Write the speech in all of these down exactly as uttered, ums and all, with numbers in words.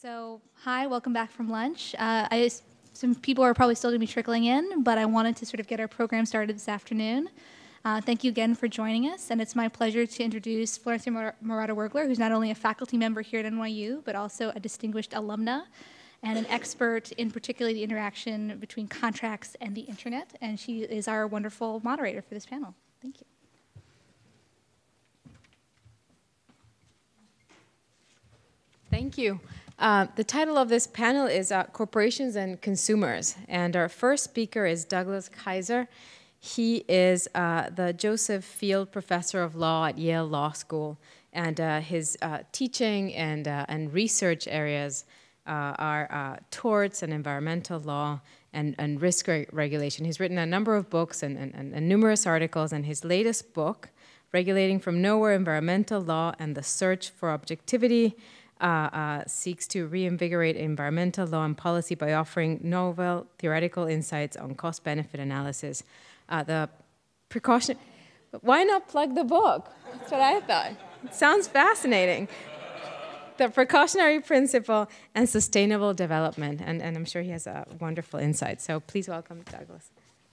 So, hi, welcome back from lunch. Uh, I, some people are probably still going to be trickling in, but I wanted to sort of get our program started this afternoon. Uh, thank you again for joining us, and it's my pleasure to introduce Florencia Morata-Wergler, who's not only a faculty member here at N Y U, but also a distinguished alumna and an expert in particularly the interaction between contracts and the internet, and she is our wonderful moderator for this panel. Thank you. Thank you. Uh, the title of this panel is uh, Corporations and Consumers, and our first speaker is Douglas Kaiser. He is uh, the Joseph Field Professor of Law at Yale Law School, and uh, his uh, teaching and, uh, and research areas uh, are uh, torts and environmental law and, and risk re regulation. He's written a number of books and, and, and numerous articles, and his latest book, Regulating from Nowhere, Environmental Law and the Search for Objectivity, Uh, uh, seeks to reinvigorate environmental law and policy by offering novel theoretical insights on cost-benefit analysis. Uh, the precaution, why not plug the book? That's what I thought. It sounds fascinating. The precautionary principle and sustainable development, and, and I'm sure he has a wonderful insight. So please welcome Douglas.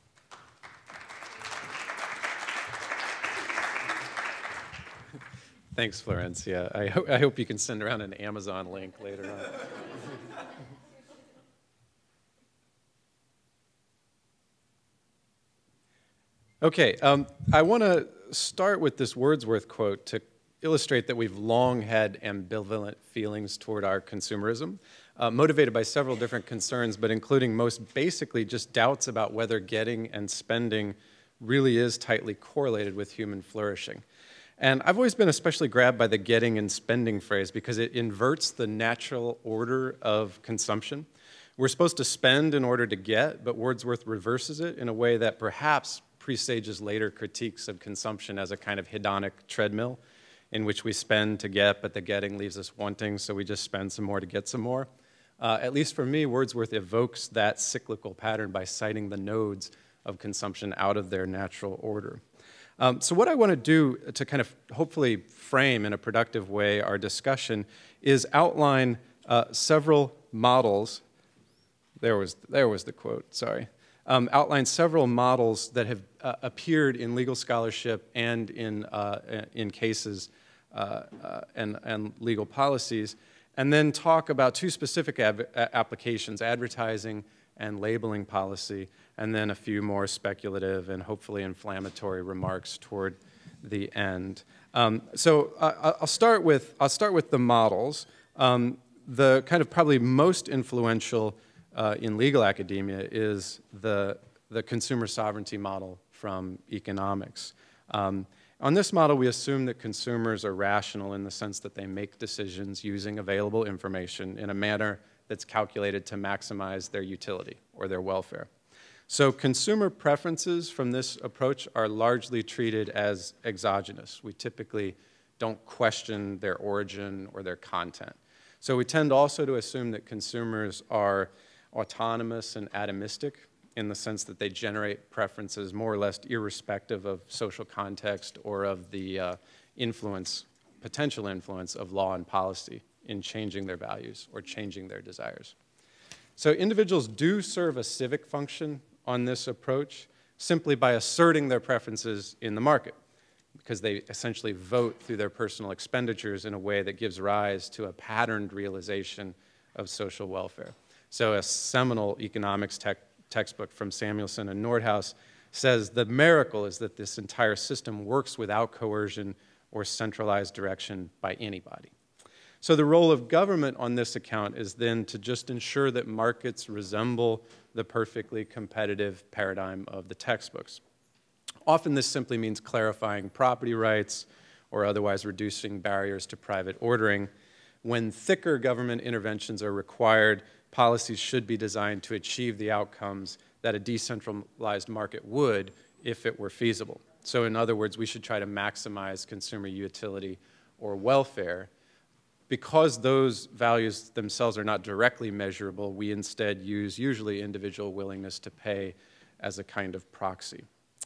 Thanks, Florencia. I, ho I hope you can send around an Amazon link later on. Okay, um, I want to start with this Wordsworth quote to illustrate that we've long had ambivalent feelings toward our consumerism, uh, motivated by several different concerns, but including most basically just doubts about whether getting and spending really is tightly correlated with human flourishing. And I've always been especially grabbed by the getting and spending phrase because it inverts the natural order of consumption. We're supposed to spend in order to get, but Wordsworth reverses it in a way that perhaps presages later critiques of consumption as a kind of hedonic treadmill in which we spend to get, but the getting leaves us wanting, so we just spend some more to get some more. Uh, at least for me, Wordsworth evokes that cyclical pattern by citing the nodes of consumption out of their natural order. Um, so what I want to do to kind of hopefully frame in a productive way our discussion is outline uh, several models. There was, there was the quote, sorry. Um, outline several models that have uh, appeared in legal scholarship and in, uh, in cases uh, uh, and, and legal policies, and then talk about two specific applications, advertising and labeling policy, and then a few more speculative and hopefully inflammatory remarks toward the end. Um, so uh, I'll start with I'll start with the models. Um, the kind of probably most influential uh, in legal academia is the the consumer sovereignty model from economics. Um, on this model, we assume that consumers are rational in the sense that they make decisions using available information in a manner that's calculated to maximize their utility or their welfare. So consumer preferences from this approach are largely treated as exogenous. We typically don't question their origin or their content. So we tend also to assume that consumers are autonomous and atomistic in the sense that they generate preferences more or less irrespective of social context or of the uh, influence, potential influence of law and policy in changing their values or changing their desires. So individuals do serve a civic function on this approach simply by asserting their preferences in the market, because they essentially vote through their personal expenditures in a way that gives rise to a patterned realization of social welfare. So a seminal economics te textbook from Samuelson and Nordhaus says the miracle is that this entire system works without coercion or centralized direction by anybody. So the role of government on this account is then to just ensure that markets resemble the perfectly competitive paradigm of the textbooks. Often this simply means clarifying property rights or otherwise reducing barriers to private ordering. When thicker government interventions are required, policies should be designed to achieve the outcomes that a decentralized market would if it were feasible. So in other words, we should try to maximize consumer utility or welfare. Because those values themselves are not directly measurable, we instead use usually individual willingness to pay as a kind of proxy.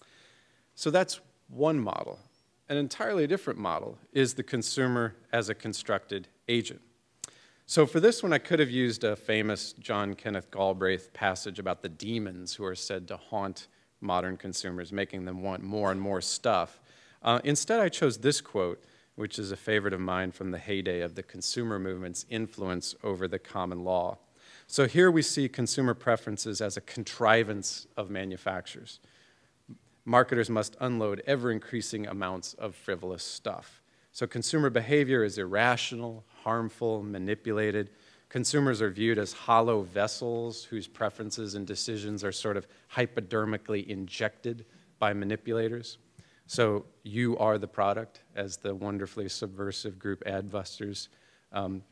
So that's one model. An entirely different model is the consumer as a constructed agent. So for this one, I could have used a famous John Kenneth Galbraith passage about the demons who are said to haunt modern consumers, making them want more and more stuff. Uh, instead, I chose this quote, which is a favorite of mine from the heyday of the consumer movement's influence over the common law. So here we see consumer preferences as a contrivance of manufacturers. Marketers must unload ever-increasing amounts of frivolous stuff. So consumer behavior is irrational, harmful, manipulated. Consumers are viewed as hollow vessels whose preferences and decisions are sort of hypodermically injected by manipulators. So you are the product, as the wonderfully subversive group Adbusters um,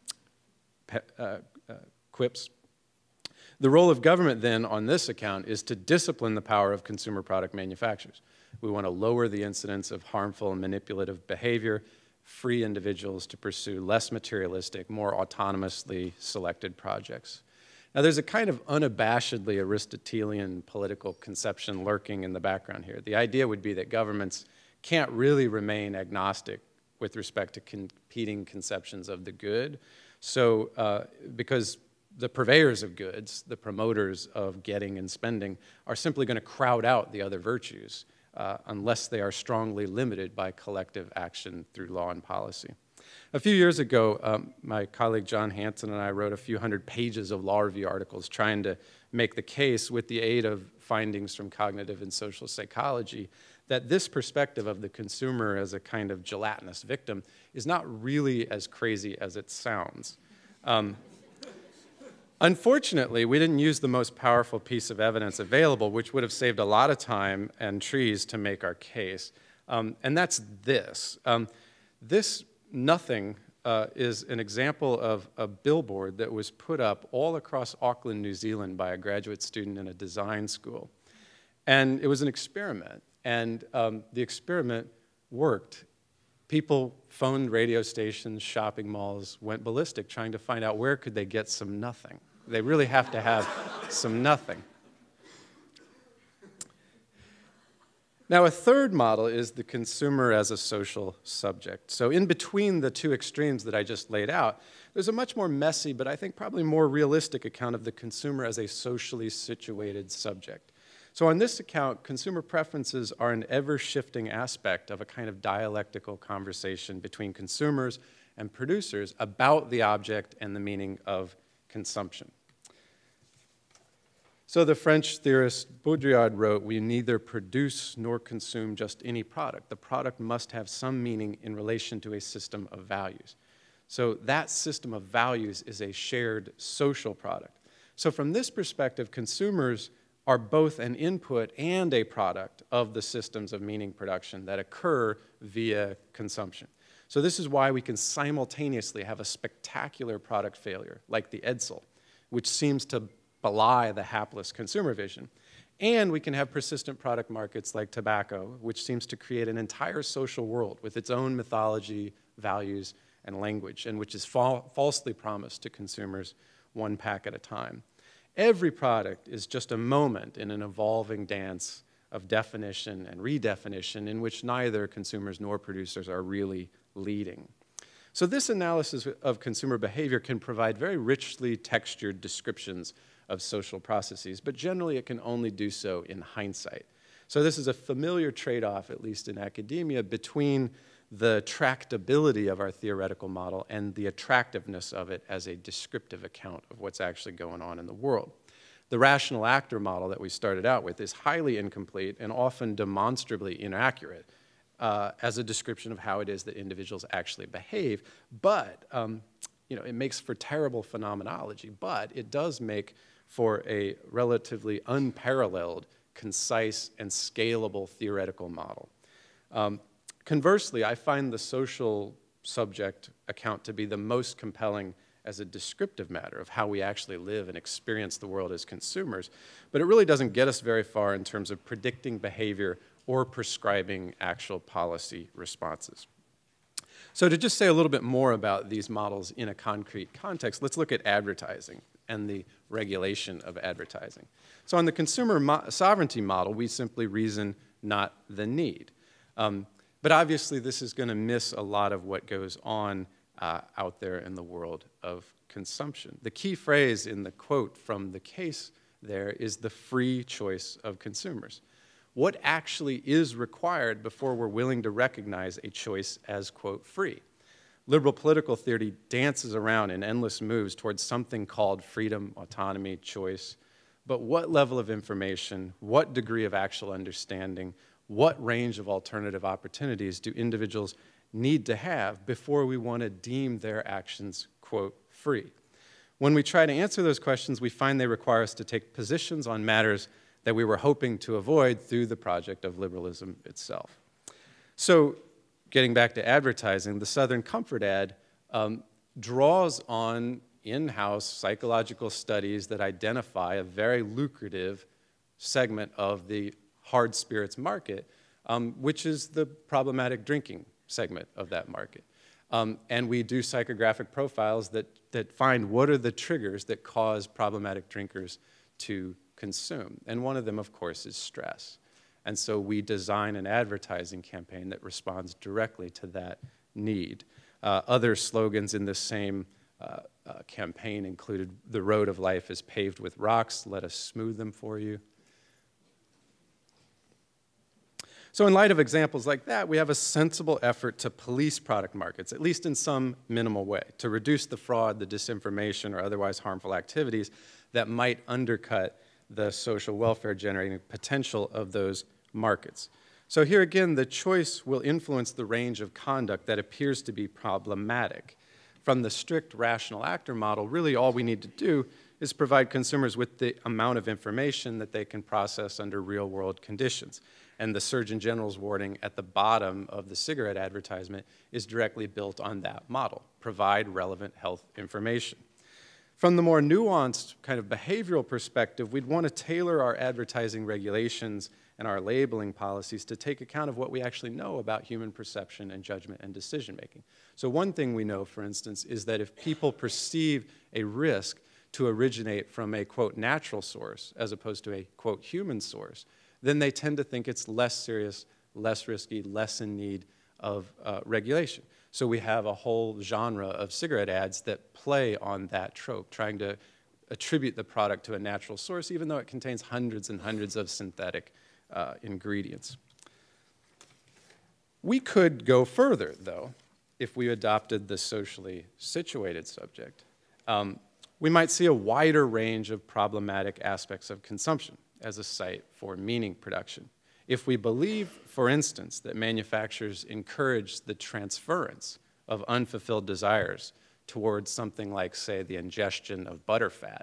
uh, uh, quips. The role of government then on this account is to discipline the power of consumer product manufacturers. We want to lower the incidence of harmful and manipulative behavior, free individuals to pursue less materialistic, more autonomously selected projects. Now there's a kind of unabashedly Aristotelian political conception lurking in the background here. The idea would be that governments can't really remain agnostic with respect to competing conceptions of the good. So uh, because the purveyors of goods, the promoters of getting and spending, are simply going to crowd out the other virtues uh, unless they are strongly limited by collective action through law and policy. A few years ago, um, my colleague John Hanson and I wrote a few hundred pages of law review articles trying to make the case, with the aid of findings from cognitive and social psychology, that this perspective of the consumer as a kind of gelatinous victim is not really as crazy as it sounds. Um, Unfortunately, we didn't use the most powerful piece of evidence available, which would have saved a lot of time and trees to make our case, um, and that's this. Um, this nothing uh, is an example of a billboard that was put up all across Auckland, New Zealand by a graduate student in a design school. And it was an experiment, and um, the experiment worked. People phoned radio stations, shopping malls, went ballistic trying to find out where could they get some nothing. They really have to have some nothing. Now, a third model is the consumer as a social subject. So in between the two extremes that I just laid out, there's a much more messy, but I think probably more realistic account of the consumer as a socially situated subject. So on this account, consumer preferences are an ever-shifting aspect of a kind of dialectical conversation between consumers and producers about the object and the meaning of consumption. So the French theorist Baudrillard wrote, "We neither produce nor consume just any product. The product must have some meaning in relation to a system of values." So that system of values is a shared social product. So from this perspective, consumers are both an input and a product of the systems of meaning production that occur via consumption. So this is why we can simultaneously have a spectacular product failure, like the Edsel, which seems to belie the hapless consumer vision. And we can have persistent product markets like tobacco, which seems to create an entire social world with its own mythology, values, and language, and which is fa falsely promised to consumers one pack at a time. Every product is just a moment in an evolving dance of definition and redefinition in which neither consumers nor producers are really leading. So this analysis of consumer behavior can provide very richly textured descriptions of social processes, but generally it can only do so in hindsight. So this is a familiar trade-off, at least in academia, between the tractability of our theoretical model and the attractiveness of it as a descriptive account of what's actually going on in the world. The rational actor model that we started out with is highly incomplete and often demonstrably inaccurate uh, as a description of how it is that individuals actually behave, but um, you know, it makes for terrible phenomenology, but it does make for a relatively unparalleled, concise, and scalable theoretical model. Um, conversely, I find the social subject account to be the most compelling as a descriptive matter of how we actually live and experience the world as consumers, but it really doesn't get us very far in terms of predicting behavior or prescribing actual policy responses. So to just say a little bit more about these models in a concrete context, let's look at advertising and the regulation of advertising. So on the consumer mo sovereignty model, we simply reason not the need. Um, but obviously this is going to miss a lot of what goes on uh, out there in the world of consumption. The key phrase in the quote from the case there is the free choice of consumers. What actually is required before we're willing to recognize a choice as, quote, free? Liberal political theory dances around in endless moves towards something called freedom, autonomy, choice. But what level of information, what degree of actual understanding, what range of alternative opportunities do individuals need to have before we want to deem their actions, quote, free? When we try to answer those questions, we find they require us to take positions on matters that we were hoping to avoid through the project of liberalism itself. So, getting back to advertising, the Southern Comfort ad um, draws on in-house psychological studies that identify a very lucrative segment of the hard spirits market, um, which is the problematic drinking segment of that market. Um, and we do psychographic profiles that, that find what are the triggers that cause problematic drinkers to consume. And one of them, of course, is stress. And so we design an advertising campaign that responds directly to that need. Uh, other slogans in this same uh, uh, campaign included, "The road of life is paved with rocks, let us smooth them for you." So in light of examples like that, we have a sensible effort to police product markets, at least in some minimal way, to reduce the fraud, the disinformation, or otherwise harmful activities that might undercut the social welfare generating potential of those markets. So here again, the choice will influence the range of conduct that appears to be problematic. From the strict rational actor model, really all we need to do is provide consumers with the amount of information that they can process under real-world conditions. And the Surgeon General's warning at the bottom of the cigarette advertisement is directly built on that model: provide relevant health information. From the more nuanced kind of behavioral perspective, we'd want to tailor our advertising regulations and our labeling policies to take account of what we actually know about human perception and judgment and decision making. So one thing we know, for instance, is that if people perceive a risk to originate from a, quote, natural source as opposed to a, quote, human source, then they tend to think it's less serious, less risky, less in need of uh, regulation. So we have a whole genre of cigarette ads that play on that trope, trying to attribute the product to a natural source, even though it contains hundreds and hundreds of synthetic uh, ingredients. We could go further, though, if we adopted the socially situated subject. Um, we might see a wider range of problematic aspects of consumption as a site for meaning production. If we believe, for instance, that manufacturers encourage the transference of unfulfilled desires towards something like, say, the ingestion of butterfat,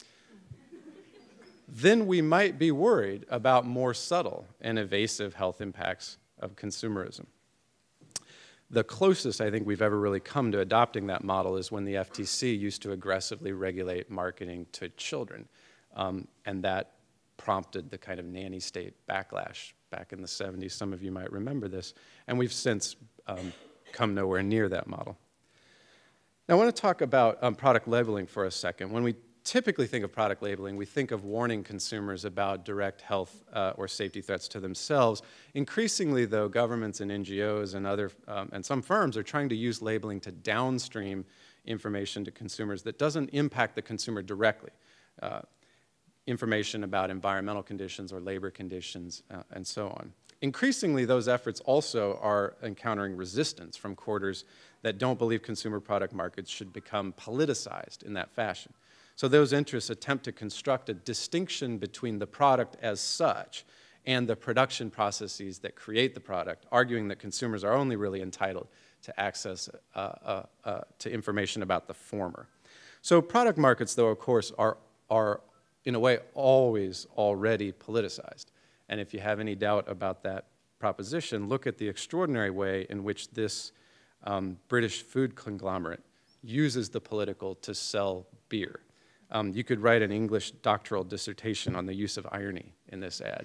then we might be worried about more subtle and evasive health impacts of consumerism. The closest I think we've ever really come to adopting that model is when the F T C used to aggressively regulate marketing to children, um, and that prompted the kind of nanny state backlash back in the seventies. Some of you might remember this. And we've since um, come nowhere near that model. Now I want to talk about um, product labeling for a second. When we typically think of product labeling, we think of warning consumers about direct health uh, or safety threats to themselves. Increasingly, though, governments and N G Os and, other, um, and some firms are trying to use labeling to downstream information to consumers that doesn't impact the consumer directly. Uh, information about environmental conditions or labor conditions, uh, and so on. Increasingly, those efforts also are encountering resistance from quarters that don't believe consumer product markets should become politicized in that fashion. So those interests attempt to construct a distinction between the product as such and the production processes that create the product, arguing that consumers are only really entitled to access uh, uh, uh, to information about the former. So product markets, though, of course, are, are in a way, always already politicized. And if you have any doubt about that proposition, look at the extraordinary way in which this um, British food conglomerate uses the political to sell beer. Um, you could write an English doctoral dissertation on the use of irony in this ad.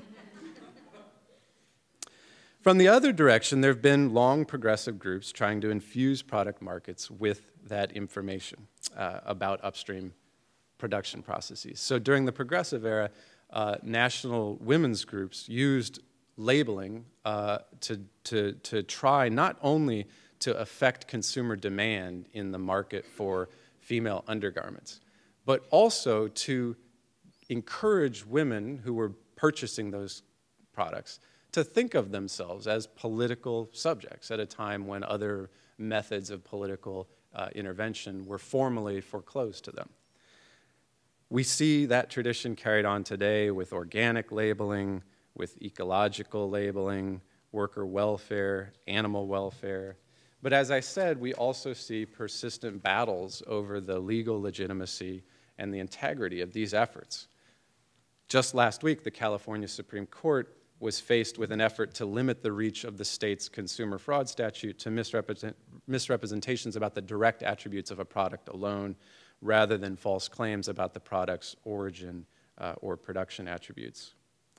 From the other direction, there have been long progressive groups trying to infuse product markets with that information uh, about upstream production processes. So during the progressive era, uh, national women's groups used labeling uh, to, to, to try not only to affect consumer demand in the market for female undergarments, but also to encourage women who were purchasing those products to think of themselves as political subjects at a time when other methods of political uh, intervention were formally foreclosed to them. We see that tradition carried on today with organic labeling, with ecological labeling, worker welfare, animal welfare. But as I said, we also see persistent battles over the legal legitimacy and the integrity of these efforts. Just last week, the California Supreme Court was faced with an effort to limit the reach of the state's consumer fraud statute to misrepresent, misrepresentations about the direct attributes of a product alone, rather than false claims about the product's origin uh, or production attributes.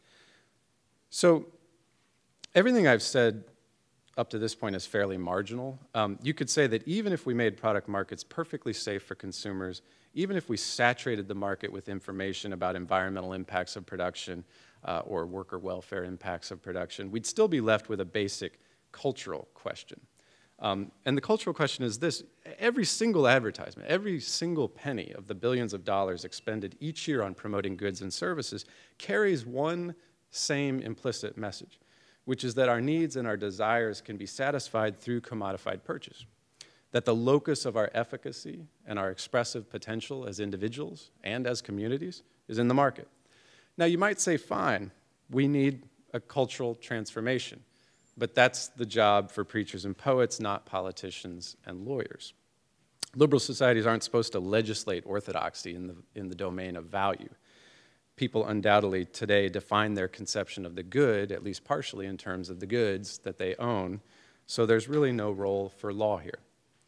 So everything I've said up to this point is fairly marginal. Um, you could say that even if we made product markets perfectly safe for consumers, even if we saturated the market with information about environmental impacts of production uh, or worker welfare impacts of production, we'd still be left with a basic cultural question. Um, and the cultural question is this: every single advertisement, every single penny of the billions of dollars expended each year on promoting goods and services carries one same implicit message, which is that our needs and our desires can be satisfied through commodified purchase, that the locus of our efficacy and our expressive potential as individuals and as communities is in the market. Now, you might say, fine, we need a cultural transformation, but that's the job for preachers and poets, not politicians and lawyers. Liberal societies aren't supposed to legislate orthodoxy in the, in the domain of value. People undoubtedly today define their conception of the good, at least partially in terms of the goods that they own, so there's really no role for law here.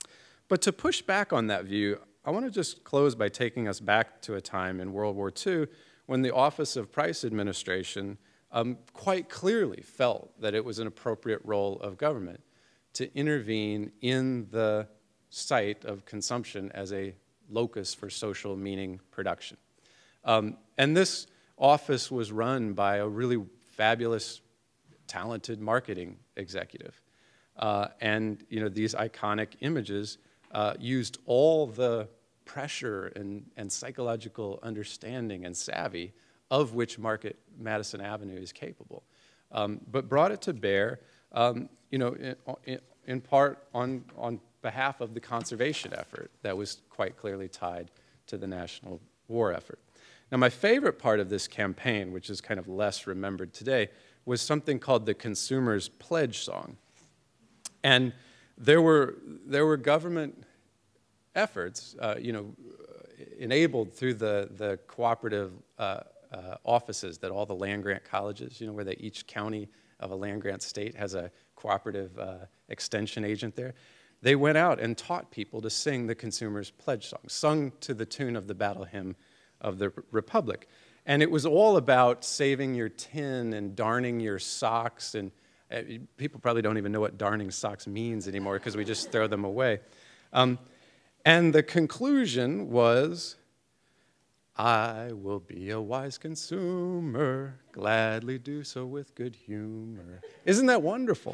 But to push back on that view, I want to just close by taking us back to a time in World War Two when the Office of Price Administration um, quite clearly felt that it was an appropriate role of government to intervene in the site of consumption as a locus for social meaning production. Um, and this office was run by a really fabulous, talented marketing executive. Uh, and you know, these iconic images uh, used all the pressure and, and psychological understanding and savvy of which Market Madison Avenue is capable, um, but brought it to bear, um, you know, in, in, in part on, on behalf of the conservation effort that was quite clearly tied to the national war effort. Now, my favorite part of this campaign, which is kind of less remembered today, was something called the Consumer's Pledge Song. And there were, there were government efforts, uh, you know, enabled through the, the cooperative uh, uh, offices that all the land-grant colleges, you know, where they, each county of a land-grant state has a cooperative uh, extension agent there. They went out and taught people to sing the Consumer's Pledge Song, sung to the tune of the Battle Hymn of the Republic. And it was all about saving your tin and darning your socks. And uh, people probably don't even know what darning socks means anymore because we just throw them away. Um, and the conclusion was, I will be a wise consumer, gladly do so with good humor. Isn't that wonderful?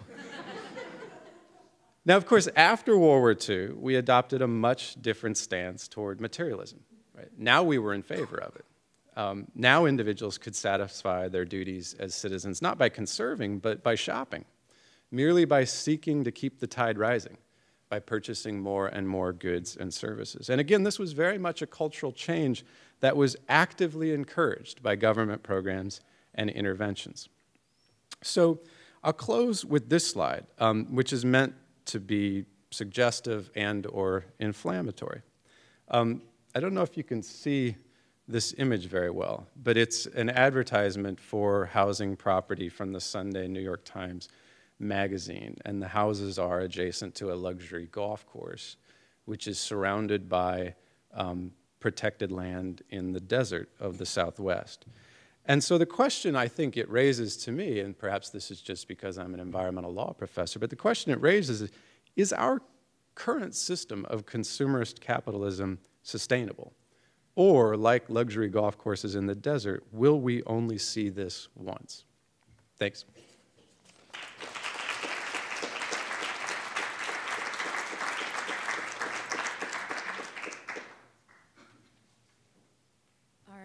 Now, of course, after World War Two, we adopted a much different stance toward materialism. Right? Now we were in favor of it. Um, now individuals could satisfy their duties as citizens, not by conserving, but by shopping, merely by seeking to keep the tide rising, by purchasing more and more goods and services. And again, this was very much a cultural change that was actively encouraged by government programs and interventions. So I'll close with this slide, um, which is meant to be suggestive and or inflammatory. Um, I don't know if you can see this image very well, but it's an advertisement for housing property from the Sunday New York Times magazine, and the houses are adjacent to a luxury golf course, which is surrounded by um, protected land in the desert of the Southwest. And so the question I think it raises to me, and perhaps this is just because I'm an environmental law professor, but the question it raises is, is our current system of consumerist capitalism sustainable? Or, like luxury golf courses in the desert, will we only see this once? Thanks.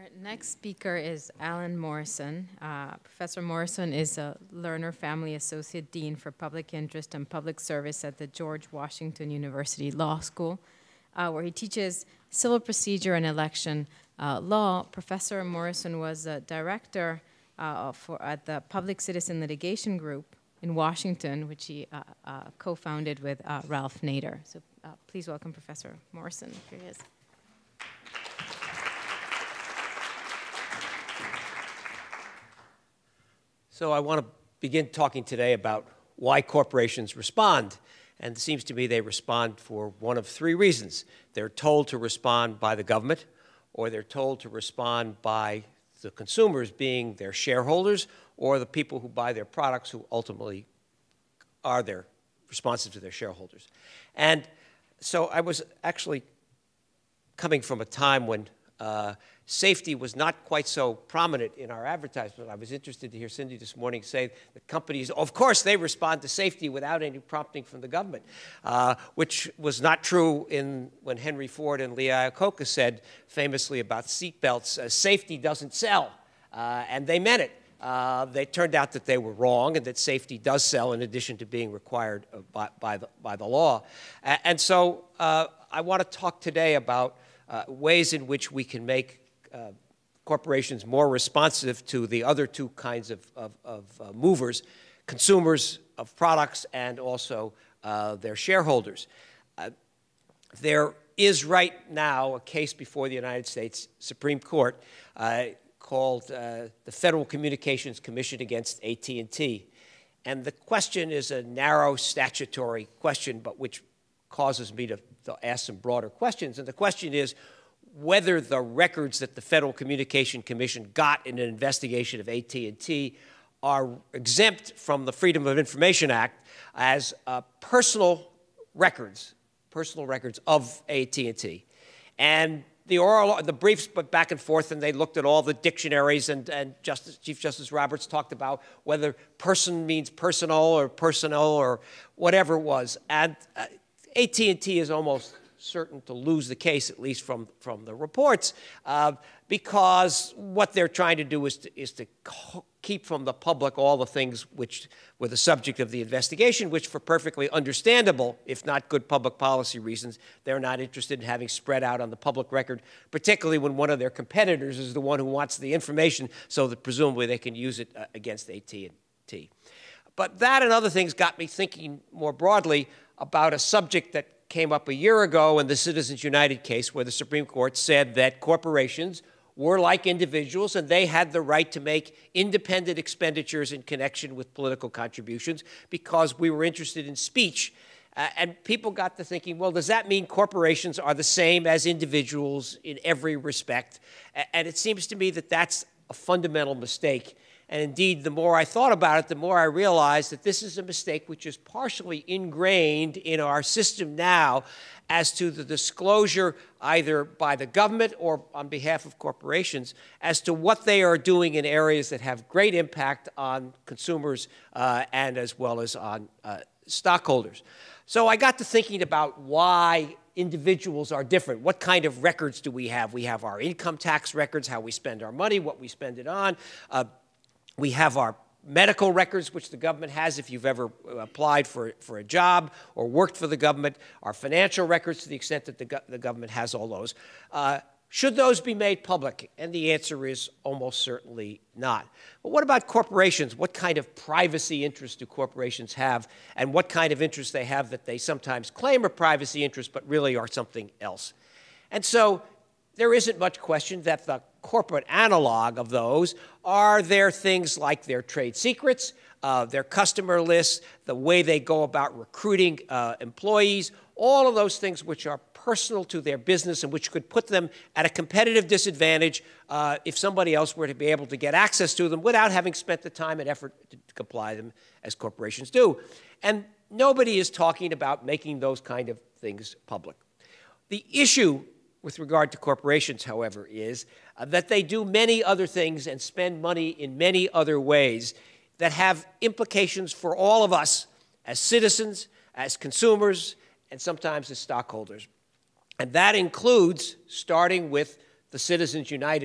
Next speaker is Alan Morrison. Uh, Professor Morrison is a Lerner Family Associate Dean for Public Interest and Public Service at the George Washington University Law School, uh, where he teaches civil procedure and election uh, law. Professor Morrison was a director uh, for, at the Public Citizen Litigation Group in Washington, which he uh, uh, co-founded with uh, Ralph Nader. So uh, please welcome Professor Morrison. Here he is. So I want to begin talking today about why corporations respond. And it seems to me they respond for one of three reasons. They're told to respond by the government, or they're told to respond by the consumers, being their shareholders, or the people who buy their products, who ultimately are their responsive to their shareholders. And so I was actually coming from a time when uh, safety was not quite so prominent in our advertisement. I was interested to hear Cindy this morning say that companies, of course, they respond to safety without any prompting from the government, uh, which was not true in when Henry Ford and Lee Iacocca said famously about seatbelts, uh, safety doesn't sell, uh, and they meant it. Uh, they turned out that they were wrong, and that safety does sell in addition to being required by, by, the, by the law. A and so uh, I want to talk today about uh, ways in which we can make Uh, corporations more responsive to the other two kinds of, of, of uh, movers, consumers of products and also uh, their shareholders. Uh, there is right now a case before the United States Supreme Court uh, called uh, the Federal Communications Commission against A T and T. And the question is a narrow statutory question, but which causes me to, to ask some broader questions. And the question is, whether the records that the Federal Communication Commission got in an investigation of A T and T are exempt from the Freedom of Information Act as uh, personal records, personal records of A T and T. And the oral, the briefs went back and forth, and they looked at all the dictionaries, and, and Justice, Chief Justice Roberts talked about whether person means personal or personnel or whatever it was. And uh, A T and T is almost certain to lose the case, at least from, from the reports, uh, because what they're trying to do is to, is to keep from the public all the things which were the subject of the investigation, which for perfectly understandable, if not good public policy reasons, they're not interested in having spread out on the public record, particularly when one of their competitors is the one who wants the information so that presumably they can use it uh, against A T and T. But that and other things got me thinking more broadly about a subject that came up a year ago in the Citizens United case, where the Supreme Court said that corporations were like individuals and they had the right to make independent expenditures in connection with political contributions because we were interested in speech. Uh, and people got to thinking, well, does that mean corporations are the same as individuals in every respect? And it seems to me that that's a fundamental mistake. And indeed, the more I thought about it, the more I realized that this is a mistake which is partially ingrained in our system now as to the disclosure either by the government or on behalf of corporations as to what they are doing in areas that have great impact on consumers uh, and as well as on uh, stockholders. So I got to thinking about why individuals are different. What kind of records do we have? We have our income tax records, how we spend our money, what we spend it on. Uh, We have our medical records, which the government has if you've ever applied for, for a job or worked for the government, our financial records to the extent that the, go the government has all those. Uh, should those be made public? And the answer is almost certainly not. But what about corporations? What kind of privacy interests do corporations have? And what kind of interests they have that they sometimes claim are privacy interests but really are something else? And so there isn't much question that the corporate analog of those are their things like their trade secrets, uh, their customer lists, the way they go about recruiting uh, employees, all of those things which are personal to their business and which could put them at a competitive disadvantage uh, if somebody else were to be able to get access to them without having spent the time and effort to comply them as corporations do. And nobody is talking about making those kind of things public. The issue with regard to corporations, however, is uh, that they do many other things and spend money in many other ways that have implications for all of us as citizens, as consumers, and sometimes as stockholders. And that includes, starting with the Citizens United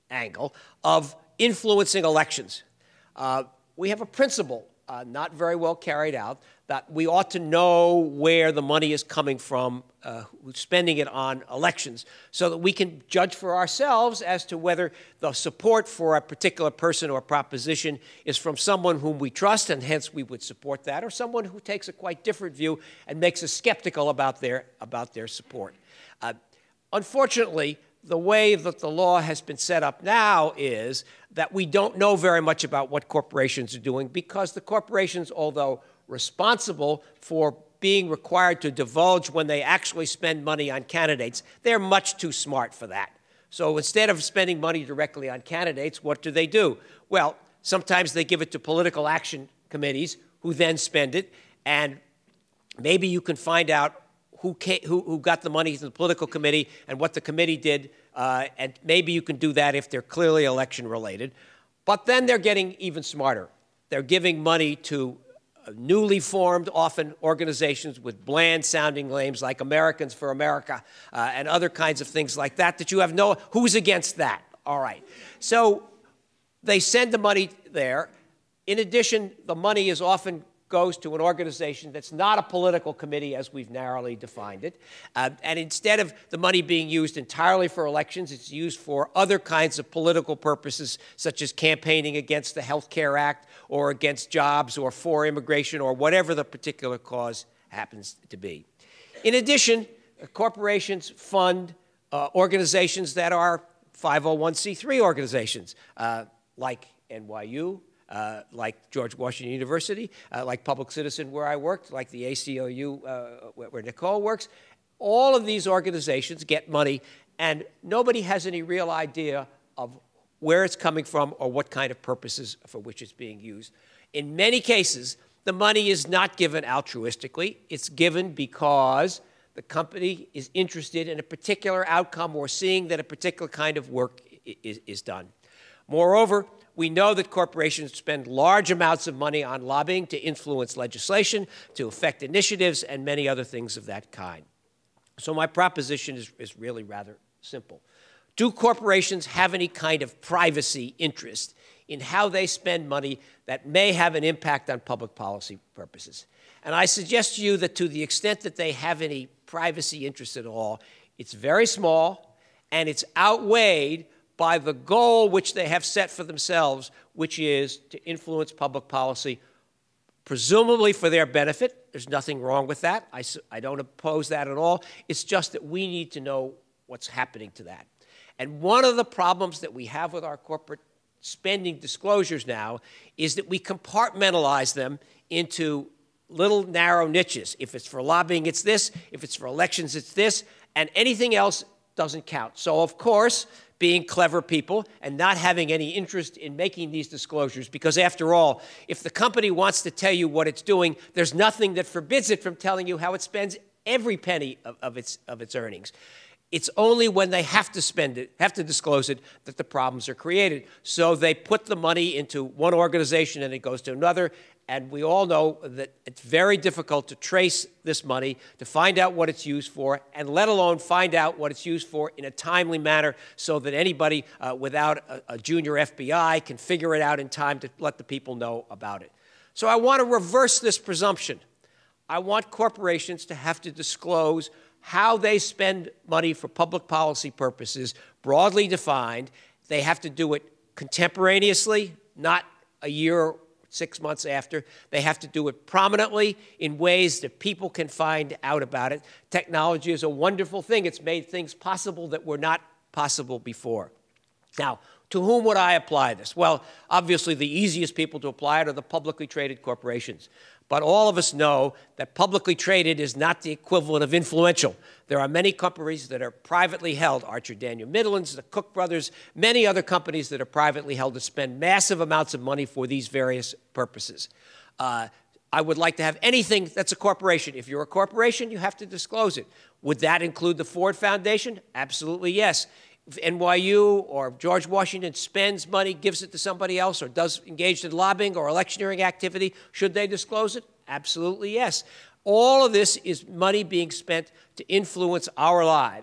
angle of influencing elections. Uh, we have a principle, uh, not very well carried out, that we ought to know where the money is coming from, uh, who's spending it on elections, so that we can judge for ourselves as to whether the support for a particular person or proposition is from someone whom we trust, and hence we would support that, or someone who takes a quite different view and makes us skeptical about their, about their support. Uh, unfortunately, the way that the law has been set up now is that we don't know very much about what corporations are doing, because the corporations, although responsible for being required to divulge when they actually spend money on candidates, they're much too smart for that. So instead of spending money directly on candidates, what do they do? Well, sometimes they give it to political action committees who then spend it, and maybe you can find out Who, came, who, who got the money to the political committee and what the committee did, uh, and maybe you can do that if they're clearly election-related. But then they're getting even smarter. They're giving money to uh, newly formed, often, organizations with bland-sounding names like Americans for America uh, and other kinds of things like that, that you have no, who's against that? All right. So they send the money there. In addition, the money is often goes to an organization that's not a political committee as we've narrowly defined it. Uh, and instead of the money being used entirely for elections, it's used for other kinds of political purposes, such as campaigning against the Health Care Act or against jobs or for immigration or whatever the particular cause happens to be. In addition, uh, corporations fund uh, organizations that are five oh one c three organizations, uh, like N Y U, Uh, like George Washington University, uh, like Public Citizen where I worked, like the A C L U uh, where, where Nicole works. All of these organizations get money, and nobody has any real idea of where it's coming from or what kind of purposes for which it's being used. In many cases, the money is not given altruistically. It's given because the company is interested in a particular outcome or seeing that a particular kind of work is, is done. Moreover, we know that corporations spend large amounts of money on lobbying to influence legislation, to affect initiatives, and many other things of that kind. So my proposition is, is really rather simple. Do corporations have any kind of privacy interest in how they spend money that may have an impact on public policy purposes? And I suggest to you that to the extent that they have any privacy interest at all, it's very small, and it's outweighed by the goal which they have set for themselves, which is to influence public policy, presumably for their benefit. There's nothing wrong with that. I, I don't oppose that at all. It's just that we need to know what's happening to that. And one of the problems that we have with our corporate spending disclosures now is that we compartmentalize them into little narrow niches. If it's for lobbying, it's this. If it's for elections, it's this. And anything else doesn't count. So, of course, being clever people and not having any interest in making these disclosures, because after all, if the company wants to tell you what it's doing, there's nothing that forbids it from telling you how it spends every penny of, of, its, of its earnings. It's only when they have to spend it, have to disclose it, that the problems are created. So they put the money into one organization and it goes to another. And we all know that it's very difficult to trace this money, to find out what it's used for, and let alone find out what it's used for in a timely manner so that anybody uh, without a, a junior F B I can figure it out in time to let the people know about it. So I want to reverse this presumption. I want corporations to have to disclose how they spend money for public policy purposes, broadly defined. They have to do it contemporaneously, not a year six months after. They have to do it prominently in ways that people can find out about it. Technology is a wonderful thing. It's made things possible that were not possible before. Now, to whom would I apply this? Well, obviously the easiest people to apply it are the publicly traded corporations. But all of us know that publicly traded is not the equivalent of influential. There are many companies that are privately held, Archer Daniel Midland's, the Cook Brothers, many other companies that are privately held that spend massive amounts of money for these various purposes. Uh, I would like to have anything that's a corporation. If you're a corporation, you have to disclose it. Would that include the Ford Foundation? Absolutely, yes. If N Y U or George Washington spends money, gives it to somebody else, or does engage in lobbying or electioneering activity, should they disclose it? Absolutely, yes. All of this is money being spent to influence our lives.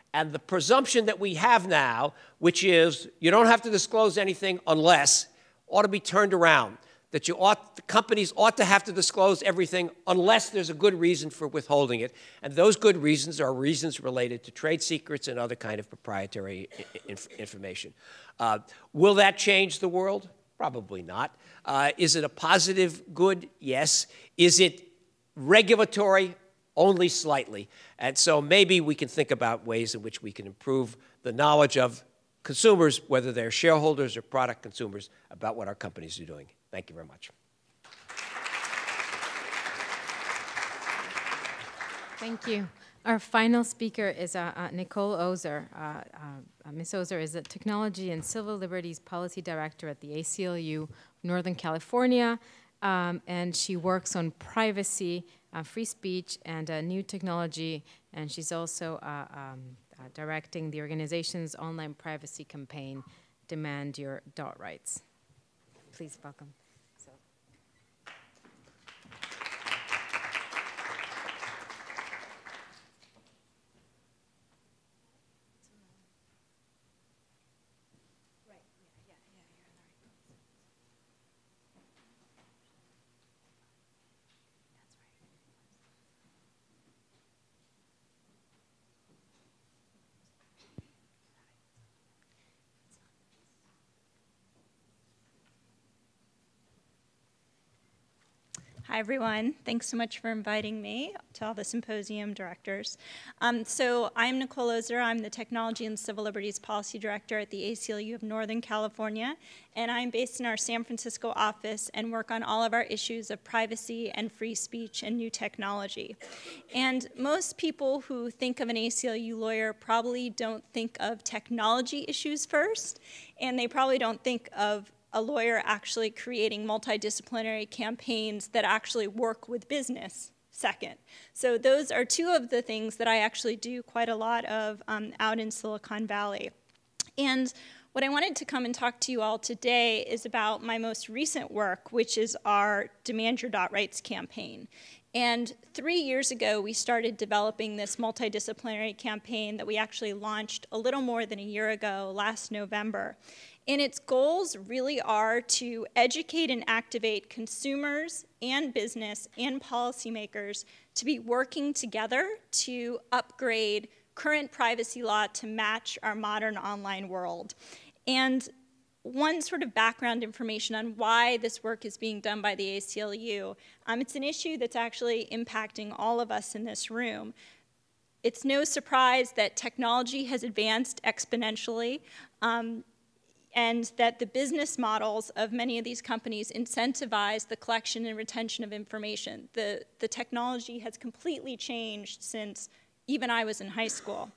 And the presumption that we have now, which is you don't have to disclose anything unless, ought to be turned around. That you ought, the companies ought to have to disclose everything unless there's a good reason for withholding it. And those good reasons are reasons related to trade secrets and other kind of proprietary inf information. Uh, will that change the world? Probably not. Uh, is it a positive good? Yes. Is it regulatory? Only slightly. And so maybe we can think about ways in which we can improve the knowledge of consumers, whether they're shareholders or product consumers, about what our companies are doing. Thank you very much. Thank you. Our final speaker is uh, uh, Nicole Ozer. Uh, uh, Miz Ozer is a Technology and Civil Liberties Policy Director at the A C L U Northern California, um, and she works on privacy, uh, free speech, and uh, new technology, and she's also uh, um, uh, directing the organization's online privacy campaign, Demand Your Dot Rights. Please welcome. So. Hi, everyone. Thanks so much for inviting me, to all the symposium directors. Um, so I'm Nicole Ozer. I'm the Technology and Civil Liberties Policy Director at the A C L U of Northern California, and I'm based in our San Francisco office and work on all of our issues of privacy and free speech and new technology. And most people who think of an A C L U lawyer probably don't think of technology issues first, and they probably don't think of a lawyer actually creating multidisciplinary campaigns that actually work with business second. So those are two of the things that I actually do quite a lot of um, out in Silicon Valley. And what I wanted to come and talk to you all today is about my most recent work, which is our Demand Your Dot Rights campaign. And three years ago, we started developing this multidisciplinary campaign that we actually launched a little more than a year ago, last November. And its goals really are to educate and activate consumers and business and policymakers to be working together to upgrade current privacy law to match our modern online world. And one sort of background information on why this work is being done by the A C L U. Um, it's an issue that's actually impacting all of us in this room. It's no surprise that technology has advanced exponentially. Um, and that the business models of many of these companies incentivize the collection and retention of information. The, the technology has completely changed since even I was in high school.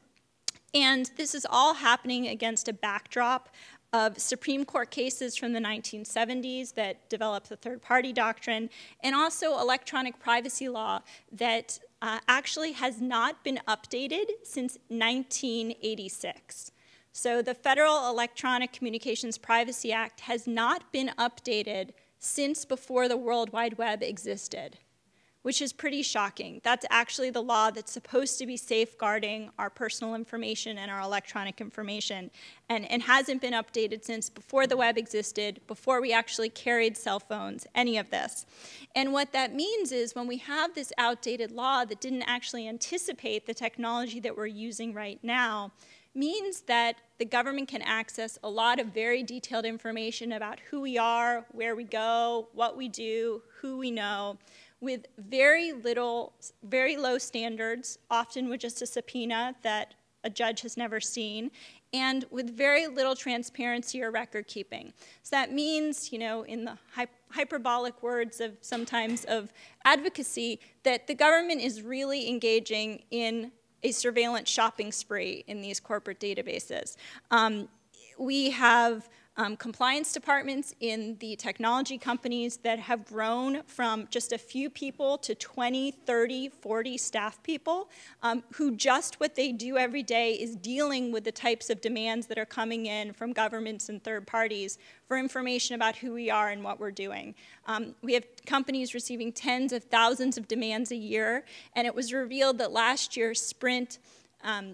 And this is all happening against a backdrop of Supreme Court cases from the nineteen seventies that developed the third-party doctrine, and also electronic privacy law that uh, actually has not been updated since nineteen eighty-six. So the Federal Electronic Communications Privacy Act has not been updated since before the World Wide Web existed, which is pretty shocking. That's actually the law that's supposed to be safeguarding our personal information and our electronic information, and, and hasn't been updated since before the web existed, before we actually carried cell phones, any of this. And what that means is when we have this outdated law that didn't actually anticipate the technology that we're using right now, means that the government can access a lot of very detailed information about who we are, where we go, what we do, who we know, with very little, very low standards, often with just a subpoena that a judge has never seen, and with very little transparency or record keeping. So that means, you know, in the hy hyperbolic words of sometimes of advocacy, that the government is really engaging in a surveillance shopping spree in these corporate databases. Um, we have um, compliance departments in the technology companies that have grown from just a few people to twenty, thirty, forty staff people um, who just what they do every day is dealing with the types of demands that are coming in from governments and third parties for information about who we are and what we're doing. Um, we have companies receiving tens of thousands of demands a year, and it was revealed that last year Sprint, um,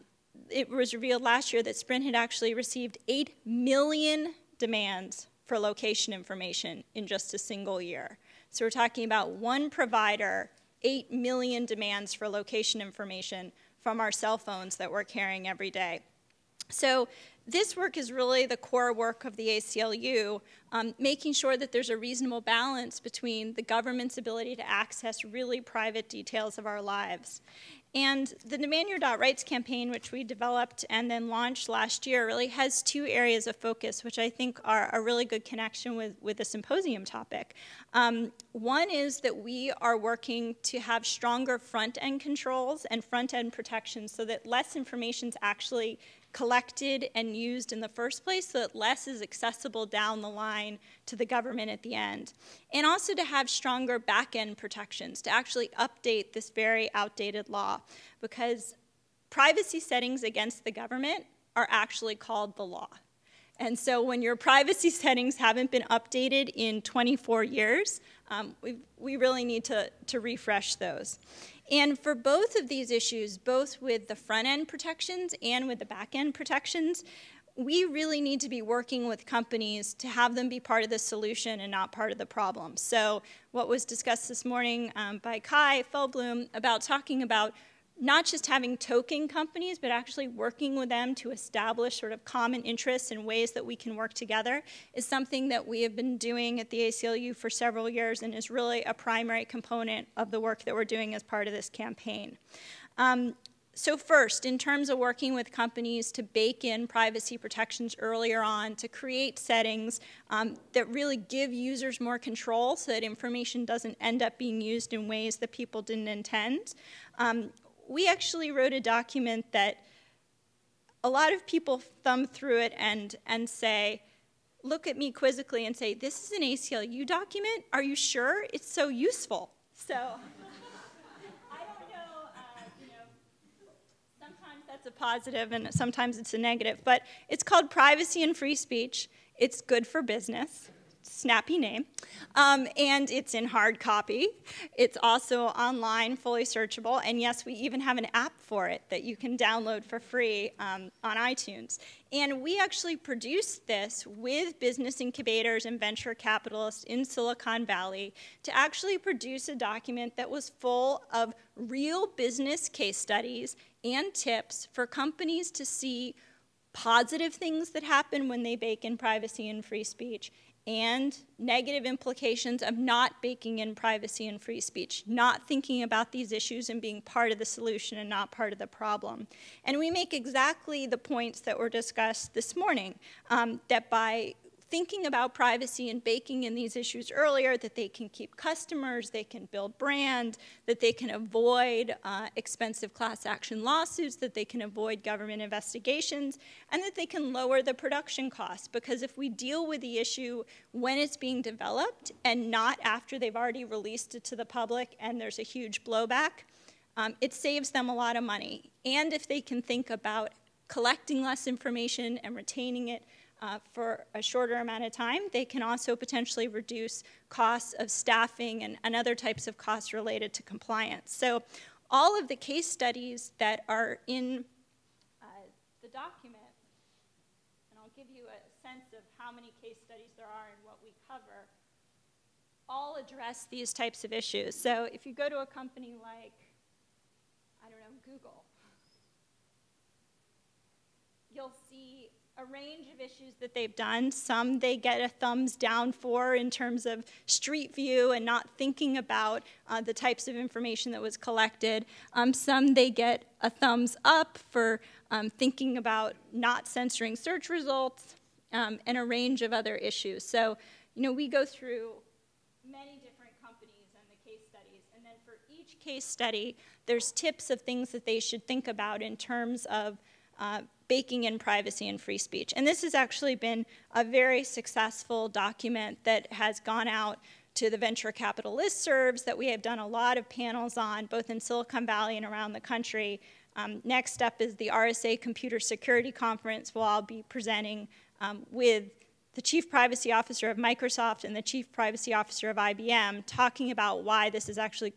it was revealed last year that Sprint had actually received eight million demands for location information in just a single year. So we're talking about one provider, eight million demands for location information from our cell phones that we're carrying every day. So this work is really the core work of the A C L U, um, making sure that there's a reasonable balance between the government's ability to access really private details of our lives. And the Demand Your Rights campaign, which we developed and then launched last year, really has two areas of focus, which I think are a really good connection with, with the symposium topic. Um, one is that we are working to have stronger front-end controls and front-end protections so that less information is actually collected and used in the first place, so that less is accessible down the line to the government at the end. And also to have stronger back-end protections, to actually update this very outdated law, because privacy settings against the government are actually called the law. And so when your privacy settings haven't been updated in twenty-four years, um, we we really need to, to refresh those. And for both of these issues, both with the front-end protections and with the back-end protections, we really need to be working with companies to have them be part of the solution and not part of the problem. So what was discussed this morning um, by Kai Feldblum about talking about not just having token companies, but actually working with them to establish sort of common interests and ways that we can work together is something that we have been doing at the A C L U for several years and is really a primary component of the work that we're doing as part of this campaign. Um, so first, in terms of working with companies to bake in privacy protections earlier on, to create settings um, that really give users more control so that information doesn't end up being used in ways that people didn't intend. Um, We actually wrote a document that a lot of people thumb through it and, and say, look at me quizzically and say, this is an A C L U document? Are you sure? It's so useful. So I don't know, uh, you know, sometimes that's a positive and sometimes it's a negative, but it's called Privacy and Free Speech. It's good for business. Snappy name, um, and it's in hard copy. It's also online, fully searchable, and yes, we even have an app for it that you can download for free um, on iTunes. And we actually produced this with business incubators and venture capitalists in Silicon Valley to actually produce a document that was full of real business case studies and tips for companies to see positive things that happen when they bake in privacy and free speech, and negative implications of not baking in privacy and free speech, not thinking about these issues and being part of the solution and not part of the problem. And we make exactly the points that were discussed this morning, um, that by thinking about privacy and baking in these issues earlier, that they can keep customers, they can build brand, that they can avoid uh, expensive class action lawsuits, that they can avoid government investigations, and that they can lower the production costs. Because if we deal with the issue when it's being developed and not after they've already released it to the public and there's a huge blowback, um, it saves them a lot of money. And if they can think about collecting less information and retaining it Uh, for a shorter amount of time, they can also potentially reduce costs of staffing and, and other types of costs related to compliance. So all of the case studies that are in uh, the document, and I'll give you a sense of how many case studies there are and what we cover, all address these types of issues. So if you go to a company like, I don't know, Google, you'll see a range of issues that they've done. Some they get a thumbs down for in terms of street view and not thinking about uh, the types of information that was collected. Um, some they get a thumbs up for um, thinking about not censoring search results, um, and a range of other issues. So, you know, we go through many different companies and the case studies, and then for each case study, there's tips of things that they should think about in terms of uh, baking in privacy and free speech. And this has actually been a very successful document that has gone out to the venture capital listservs that we have done a lot of panels on, both in Silicon Valley and around the country. Um, next up is the R S A Computer Security Conference, where I'll be presenting um, with the Chief Privacy Officer of Microsoft and the Chief Privacy Officer of I B M, talking about why this is actually good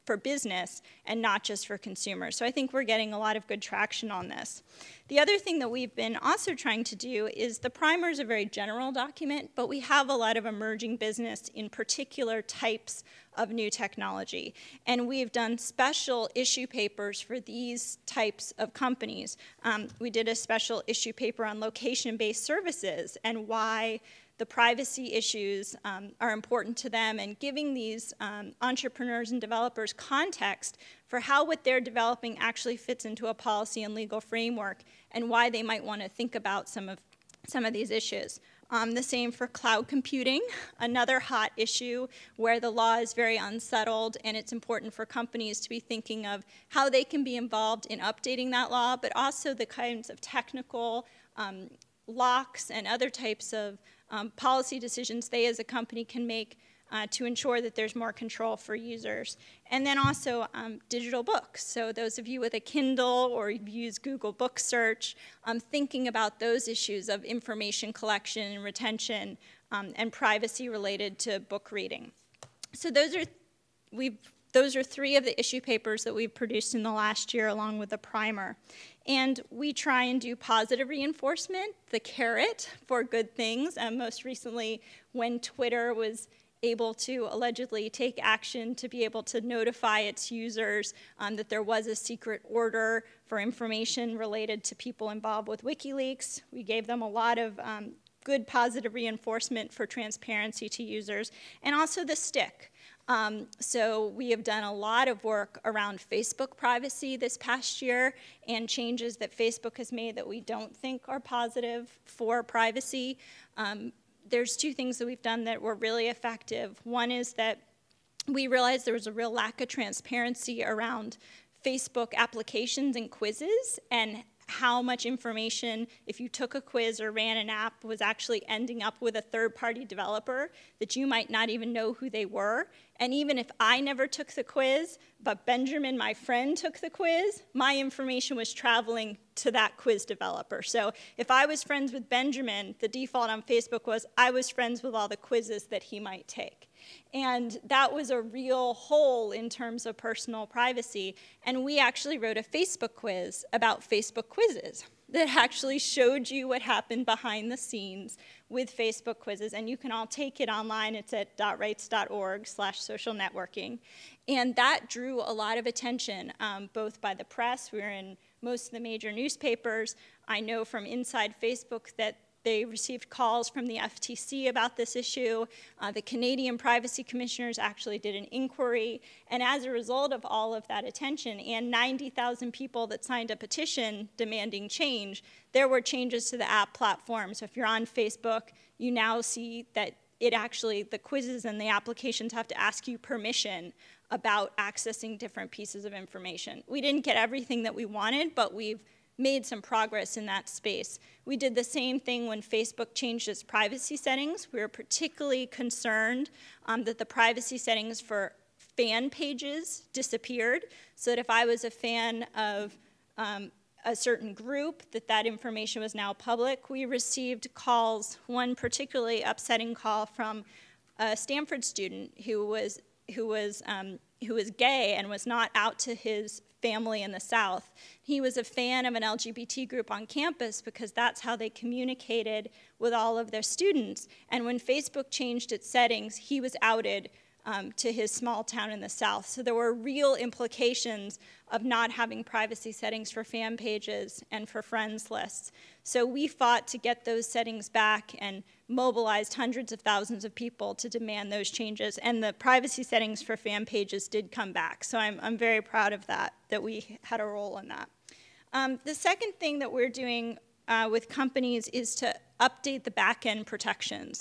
for business and not just for consumers. So I think we're getting a lot of good traction on this. The other thing that we've been also trying to do is the primer is a very general document, but we have a lot of emerging business in particular types of new technology. And we've done special issue papers for these types of companies. Um, we did a special issue paper on location-based services and why the privacy issues um, are important to them, and giving these um, entrepreneurs and developers context for how what they're developing actually fits into a policy and legal framework, and why they might want to think about some of, some of these issues. Um, the same for cloud computing, another hot issue where the law is very unsettled, and it's important for companies to be thinking of how they can be involved in updating that law, but also the kinds of technical um, locks and other types of um, policy decisions they as a company can make uh, to ensure that there's more control for users. And then also um, digital books. So those of you with a Kindle or you use Google Book Search, um, thinking about those issues of information collection and retention um, and privacy related to book reading. So those are, we've Those are three of the issue papers that we've produced in the last year along with the primer. And we try and do positive reinforcement, the carrot for good things. And most recently, when Twitter was able to allegedly take action to be able to notify its users um, that there was a secret order for information related to people involved with WikiLeaks, we gave them a lot of um, good positive reinforcement for transparency to users, and also the stick. Um, so we have done a lot of work around Facebook privacy this past year and changes that Facebook has made that we don't think are positive for privacy. Um, there's two things that we've done that were really effective. One is that we realized there was a real lack of transparency around Facebook applications and quizzes, and how much information, if you took a quiz or ran an app, was actually ending up with a third-party developer that you might not even know who they were. And even if I never took the quiz, but Benjamin, my friend, took the quiz, my information was traveling to that quiz developer. So if I was friends with Benjamin, the default on Facebook was I was friends with all the quizzes that he might take. And that was a real hole in terms of personal privacy. And we actually wrote a Facebook quiz about Facebook quizzes that actually showed you what happened behind the scenes with Facebook quizzes. And you can all take it online. It's at rights.org slash social networking. And that drew a lot of attention, um, both by the press. We were in most of the major newspapers. I know from inside Facebook that they received calls from the F T C about this issue. Uh, the Canadian Privacy Commissioners actually did an inquiry. And as a result of all of that attention and ninety thousand people that signed a petition demanding change, there were changes to the app platform. So if you're on Facebook, you now see that it actually, the quizzes and the applications have to ask you permission about accessing different pieces of information. We didn't get everything that we wanted, but we've made some progress in that space. We did the same thing when Facebook changed its privacy settings. We were particularly concerned um, that the privacy settings for fan pages disappeared, so that if I was a fan of um, a certain group, that that information was now public. We received calls, one particularly upsetting call from a Stanford student who was, who was, um, who was gay and was not out to his family in the South. He was a fan of an L G B T group on campus because that's how they communicated with all of their students. And when Facebook changed its settings, he was outed um, to his small town in the South. So there were real implications of not having privacy settings for fan pages and for friends lists. So we fought to get those settings back and mobilized hundreds of thousands of people to demand those changes. And the privacy settings for fan pages did come back. So I'm, I'm very proud of that, that we had a role in that. Um, the second thing that we're doing uh, with companies is to update the back-end protections.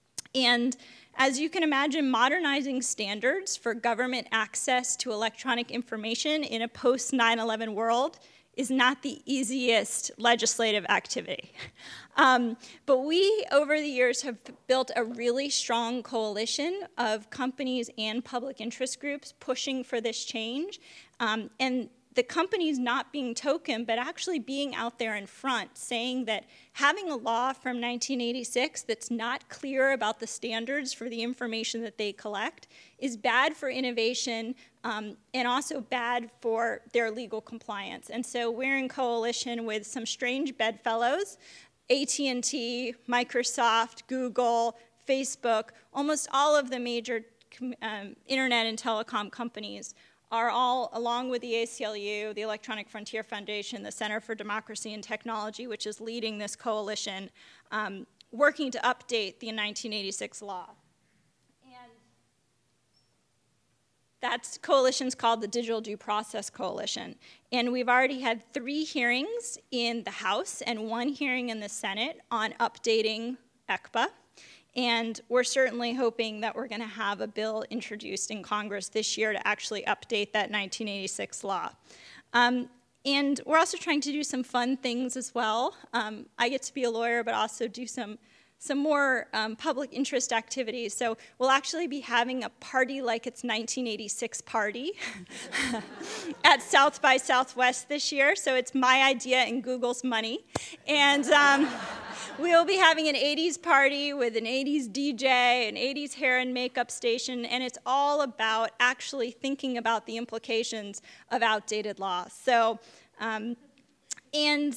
And as you can imagine, modernizing standards for government access to electronic information in a post nine eleven world is not the easiest legislative activity. Um, but we, over the years, have built a really strong coalition of companies and public interest groups pushing for this change. Um, and the companies not being token, but actually being out there in front, saying that having a law from nineteen eighty-six that's not clear about the standards for the information that they collect is bad for innovation um, and also bad for their legal compliance. And so we're in coalition with some strange bedfellows, A T and T, Microsoft, Google, Facebook, almost all of the major um, internet and telecom companies are all, along with the A C L U, the Electronic Frontier Foundation, the Center for Democracy and Technology, which is leading this coalition, um, working to update the nineteen eighty-six law. And that coalition's called the Digital Due Process Coalition. And we've already had three hearings in the House and one hearing in the Senate on updating E C P A. And we're certainly hoping that we're going to have a bill introduced in Congress this year to actually update that nineteen eighty-six law. Um, and we're also trying to do some fun things as well. Um, I get to be a lawyer, but also do some, some more um, public interest activities. So we'll actually be having a party like it's nineteen eighty-six party at South by Southwest this year. So it's my idea and Google's money. And um, we'll be having an eighties party with an eighties D J, an eighties hair and makeup station, and it's all about actually thinking about the implications of outdated laws. So, um, and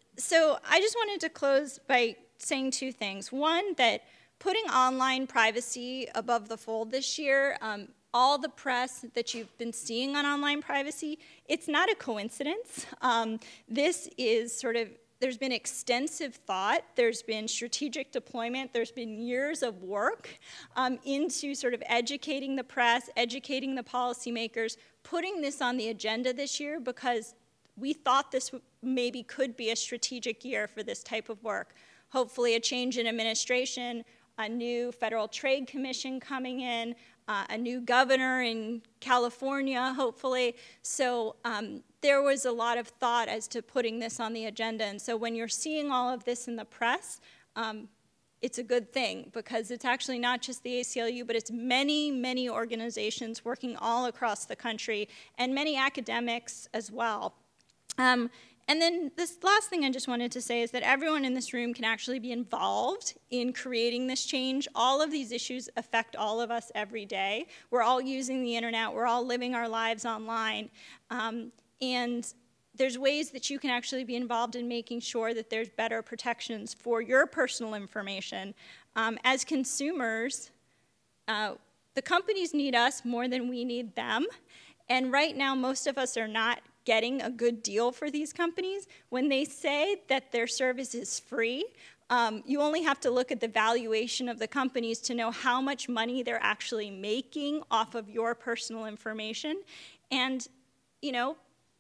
so I just wanted to close by saying two things. One, that putting online privacy above the fold this year, um, all the press that you've been seeing on online privacy, it's not a coincidence. Um, this is sort of There's been extensive thought, there's been strategic deployment, there's been years of work um, into sort of educating the press, educating the policymakers, putting this on the agenda this year because we thought this maybe could be a strategic year for this type of work. Hopefully a change in administration, a new Federal Trade Commission coming in, uh, a new governor in California, hopefully. So um, there was a lot of thought as to putting this on the agenda. And so when you're seeing all of this in the press, um, it's a good thing because it's actually not just the A C L U, but it's many, many organizations working all across the country and many academics as well. Um, And then this last thing I just wanted to say is that everyone in this room can actually be involved in creating this change. All of these issues affect all of us every day. We're all using the internet. We're all living our lives online. Um, and there's ways that you can actually be involved in making sure that there's better protections for your personal information. Um, as consumers, uh, the companies need us more than we need them. And right now, most of us are not getting a good deal for these companies. When they say that their service is free, um, you only have to look at the valuation of the companies to know how much money they're actually making off of your personal information. And, you know,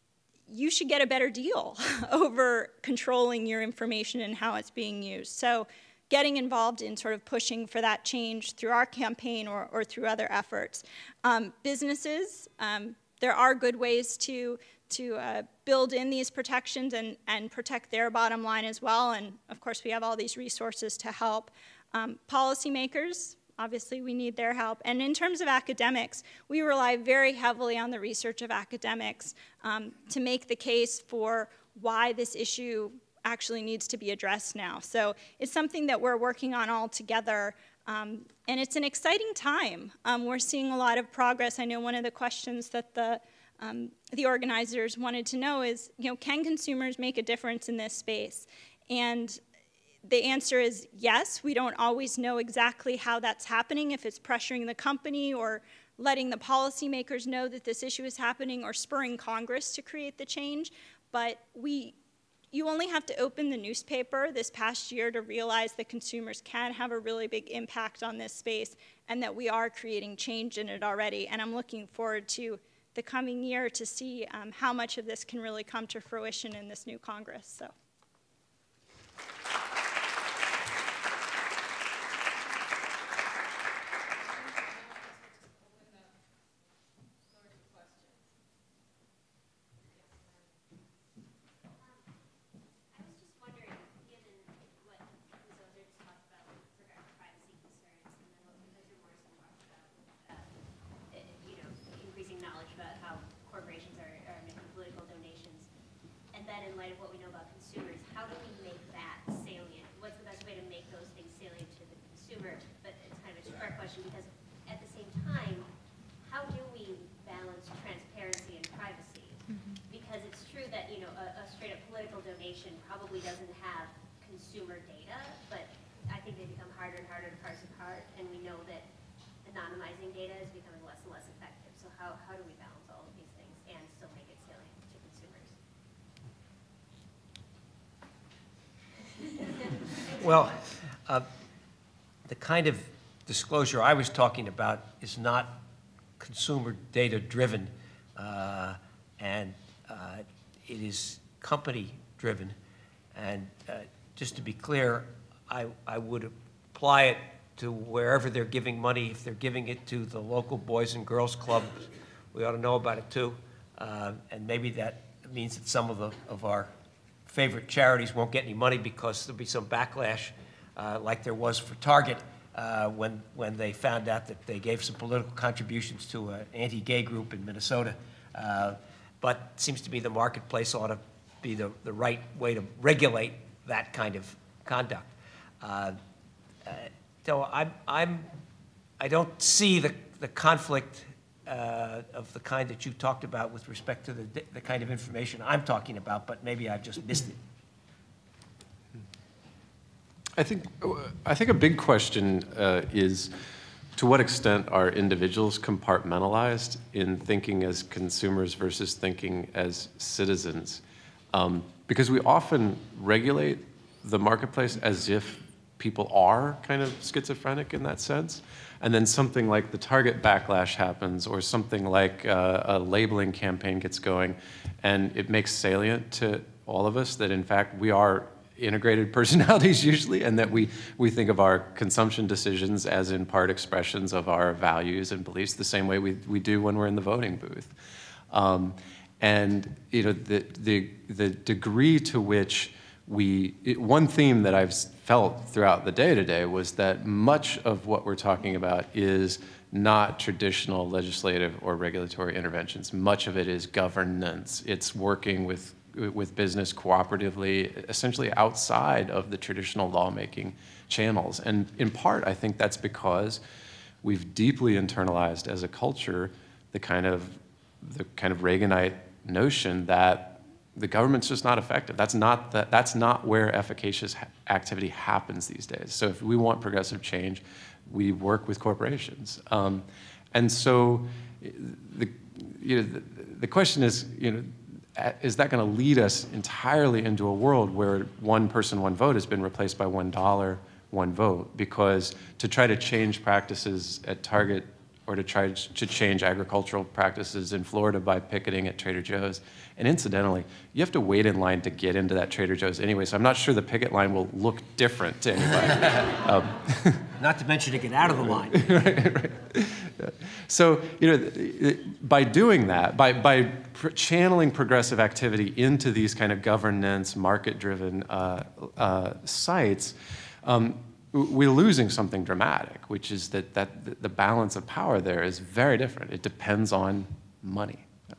you should get a better deal over controlling your information and how it's being used. So getting involved in sort of pushing for that change through our campaign or, or through other efforts. Um, businesses, um, there are good ways to to uh, build in these protections and, and protect their bottom line as well. And of course, we have all these resources to help. Um, policymakers, obviously we need their help. And in terms of academics, we rely very heavily on the research of academics um, to make the case for why this issue actually needs to be addressed now. So it's something that we're working on all together. Um, and it's an exciting time. Um, we're seeing a lot of progress. I know one of the questions that the Um, the organizers wanted to know is, you know, can consumers make a difference in this space? And the answer is yes. We don't always know exactly how that's happening, if it's pressuring the company or letting the policymakers know that this issue is happening or spurring Congress to create the change. But we, you only have to open the newspaper this past year to realize that consumers can have a really big impact on this space and that we are creating change in it already. And I'm looking forward to the coming year to see um, how much of this can really come to fruition in this new Congress. So. question, because at the same time, how do we balance transparency and privacy? Mm-hmm. Because it's true that, you know, a, a straight up political donation probably doesn't have consumer data, but I think they become harder and harder to parse apart, and we know that anonymizing data is becoming less and less effective. So how, how do we balance all of these things and still make it salient to consumers? Well, uh, the kind of disclosure I was talking about is not consumer data driven, uh, and uh, it is company driven. And uh, just to be clear, I, I would apply it to wherever they're giving money. If they're giving it to the local Boys and Girls Club, we ought to know about it too. Uh, and maybe that means that some of, the, of our favorite charities won't get any money because there'll be some backlash uh, like there was for Target uh, when, when they found out that they gave some political contributions to an anti-gay group in Minnesota. Uh, but it seems to me the marketplace ought to be the, the right way to regulate that kind of conduct. Uh, uh, so I'm, I'm, I don't see the, the conflict uh, of the kind that you talked about with respect to the, the kind of information I'm talking about, but maybe I've just missed it. I think, I think a big question uh, is, to what extent are individuals compartmentalized in thinking as consumers versus thinking as citizens? Um, because we often regulate the marketplace as if people are kind of schizophrenic in that sense. And then something like the Target backlash happens, or something like uh, a labeling campaign gets going, and it makes salient to all of us that, in fact, we are integrated personalities usually, and that we, we think of our consumption decisions as in part expressions of our values and beliefs the same way we, we do when we're in the voting booth. Um, and you know, the, the, the degree to which we, it, one theme that I've felt throughout the day today was that much of what we're talking about is not traditional legislative or regulatory interventions. Much of it is governance. It's working with with business cooperatively, essentially outside of the traditional lawmaking channels. And in part, I think that's because we've deeply internalized as a culture the kind of, the kind of Reaganite notion that the government's just not effective. That's not, the, that's not where efficacious ha activity happens these days. So if we want progressive change, we work with corporations. Um, and so the, you know, the, the question is, you know, is that going to lead us entirely into a world where one person, one vote has been replaced by one dollar, one vote? Because to try to change practices at Target, or to try to change agricultural practices in Florida by picketing at Trader Joe's, and incidentally, you have to wait in line to get into that Trader Joe's anyway, so I'm not sure the picket line will look different to anybody. um, Not to mention to get out of the line. right, right. Yeah. So, you know, by doing that, by, by pr channeling progressive activity into these kind of governance, market-driven uh, uh, sites, um, we're losing something dramatic, which is that, that the balance of power there is very different. It depends on money.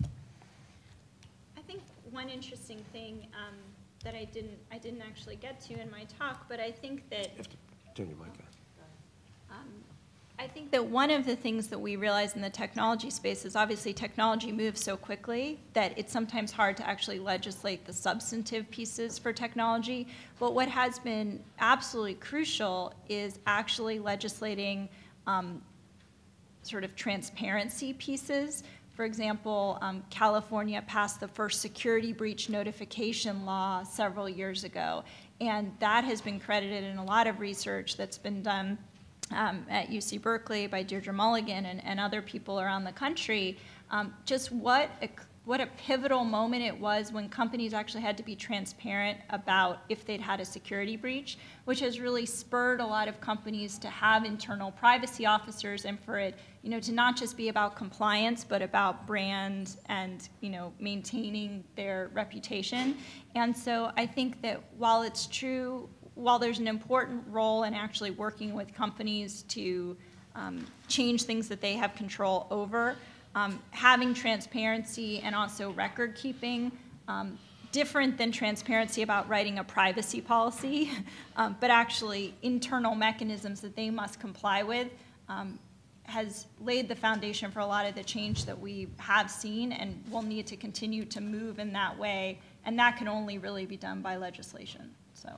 I think one interesting thing um, that I didn't, I didn't actually get to in my talk, but I think that You have to turn your mic on. Um, I think that one of the things that we realize in the technology space is obviously technology moves so quickly that it's sometimes hard to actually legislate the substantive pieces for technology. But what has been absolutely crucial is actually legislating um, sort of transparency pieces. For example, um, California passed the first security breach notification law several years ago, and that has been credited in a lot of research that's been done Um, at U C Berkeley by Deirdre Mulligan and, and other people around the country, um, just what a, what a pivotal moment it was when companies actually had to be transparent about if they'd had a security breach, which has really spurred a lot of companies to have internal privacy officers, and for it, you know, to not just be about compliance, but about brand and, you know, maintaining their reputation. And so I think that while it's true, while there's an important role in actually working with companies to um, change things that they have control over, um, having transparency and also record keeping, um, different than transparency about writing a privacy policy, um, but actually internal mechanisms that they must comply with, um, has laid the foundation for a lot of the change that we have seen, and will need to continue to move in that way, and that can only really be done by legislation. So.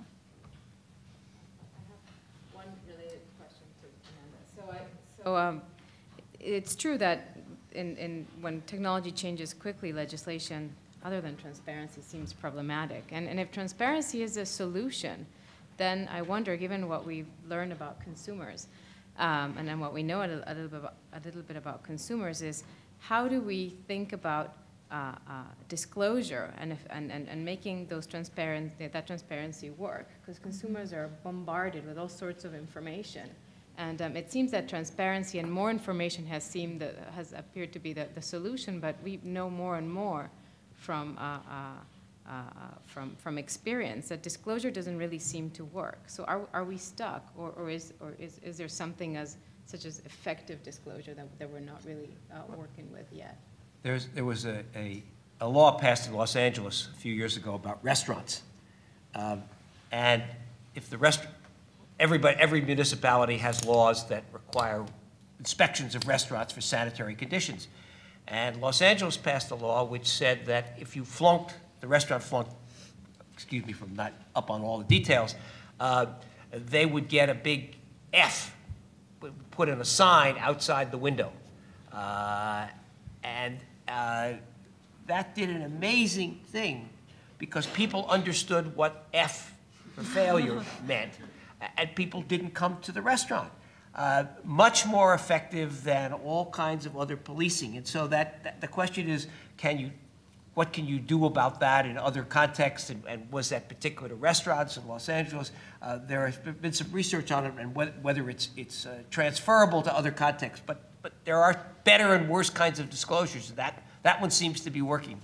One related question to Amanda. So, I, so um, it's true that in, in when technology changes quickly, legislation other than transparency seems problematic. And, and if transparency is a solution, then I wonder, given what we've learned about consumers, um, and then what we know a little, a, little bit about, a little bit about consumers, is how do we think about uh, uh, disclosure and, if, and, and, and making those transparent, that transparency work? Because consumers are bombarded with all sorts of information. And um, it seems that transparency and more information has seemed, that has appeared to be the, the solution, but we know more and more from, uh, uh, uh, from, from experience that disclosure doesn't really seem to work. So are, are we stuck, or, or, is, or is, is there something as, such as effective disclosure that, that we're not really uh, working with yet? There's, there was a, a, a law passed in Los Angeles a few years ago about restaurants. Um, and if the restaurant, everybody, every municipality has laws that require inspections of restaurants for sanitary conditions. And Los Angeles passed a law which said that if you flunked, the restaurant flunked, excuse me from not up on all the details, uh, they would get a big F put in a sign outside the window. Uh, and uh, that did an amazing thing, because people understood what F for failure meant, and people didn't come to the restaurant. Uh, much more effective than all kinds of other policing. And so that, that the question is, can you, what can you do about that in other contexts? And, and was that particular to restaurants in Los Angeles? Uh, there has been some research on it, and whether, whether it's, it's uh, transferable to other contexts. But, but there are better and worse kinds of disclosures. That, that one seems to be working.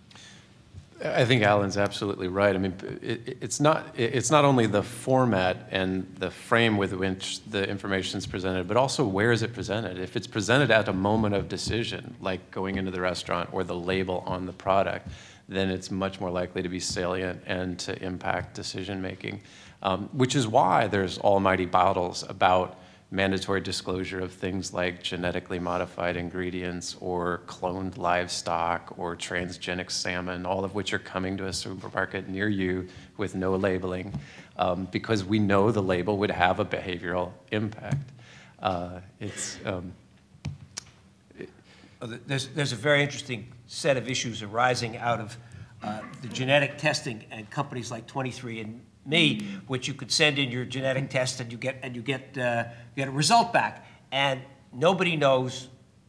I think Alan's absolutely right. I mean, it, it's not it's not only the format and the frame with which the information is presented, but also where is it presented. If it's presented at a moment of decision, like going into the restaurant or the label on the product, then it's much more likely to be salient and to impact decision making. Um, which is why there's almighty battles about mandatory disclosure of things like genetically modified ingredients or cloned livestock or transgenic salmon, all of which are coming to a supermarket near you with no labeling, um, because we know the label would have a behavioral impact. Uh, it's, um, it, there's, there's a very interesting set of issues arising out of uh, the genetic testing and companies like twenty-three and me, which you could send in your genetic test and you get and you get uh, you get a result back, and nobody knows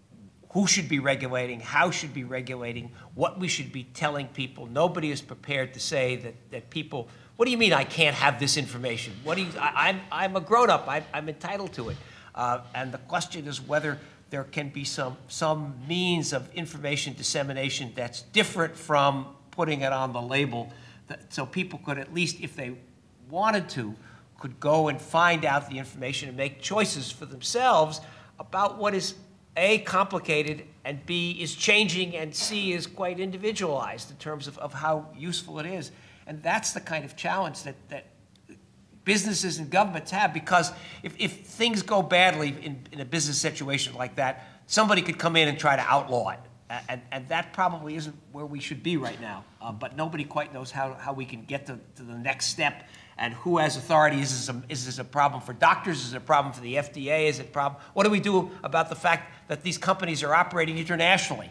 who should be regulating, how should be regulating, what we should be telling people. Nobody is prepared to say that that people. What do you mean I can't have this information? What do you? I, I'm I'm a grown up. I, I'm entitled to it, uh, and the question is whether there can be some some means of information dissemination that's different from putting it on the label. So people could at least, if they wanted to, could go and find out the information and make choices for themselves about what is A, complicated, and B, is changing, and C, is quite individualized in terms of, of how useful it is. And that's the kind of challenge that, that businesses and governments have, because if, if things go badly in, in a business situation like that, somebody could come in and try to outlaw it. And, and that probably isn't where we should be right now. Uh, but nobody quite knows how, how we can get to, to the next step, and who has authority. Is this, a, is this a problem for doctors? Is it a problem for the F D A? Is it a problem? What do we do about the fact that these companies are operating internationally?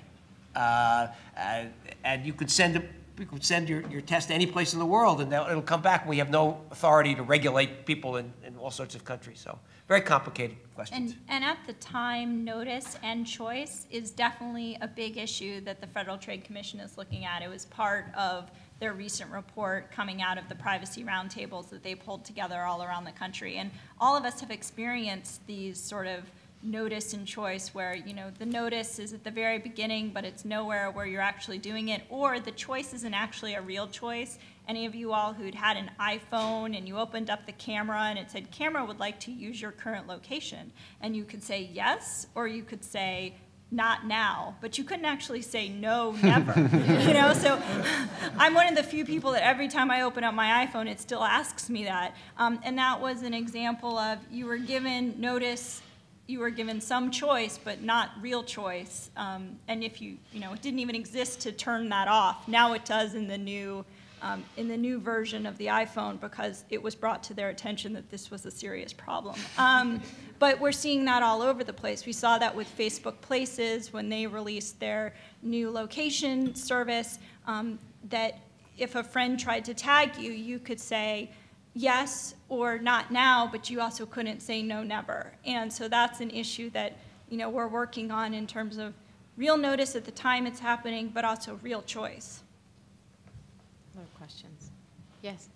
Uh, uh, and you could send, you could send your, your test any place in the world, and it'll come back, and we have no authority to regulate people in, in all sorts of countries. So very complicated questions. And, and at the time, notice and choice is definitely a big issue that the Federal Trade Commission is looking at. It was part of their recent report coming out of the privacy roundtables that they pulled together all around the country. And all of us have experienced these sort of notice and choice where, you know, the notice is at the very beginning, but it's nowhere where you're actually doing it, or the choice isn't actually a real choice. Any of you all who'd had an iPhone and you opened up the camera and it said, camera would like to use your current location. And you could say yes, or you could say not now, but you couldn't actually say no, never. You know, so I'm one of the few people that every time I open up my iPhone, it still asks me that. Um, and that was an example of you were given notice you were given some choice, but not real choice. Um, and if you, you know, it didn't even exist to turn that off. Now it does in the new, um, in the new version of the iPhone, because it was brought to their attention that this was a serious problem. Um, but we're seeing that all over the place. We saw that with Facebook Places when they released their new location service, um, that if a friend tried to tag you, you could say yes or not now, but you also couldn't say no, never. And so that's an issue that, you know, we're working on in terms of real notice at the time it's happening, but also real choice. Other questions? Yes.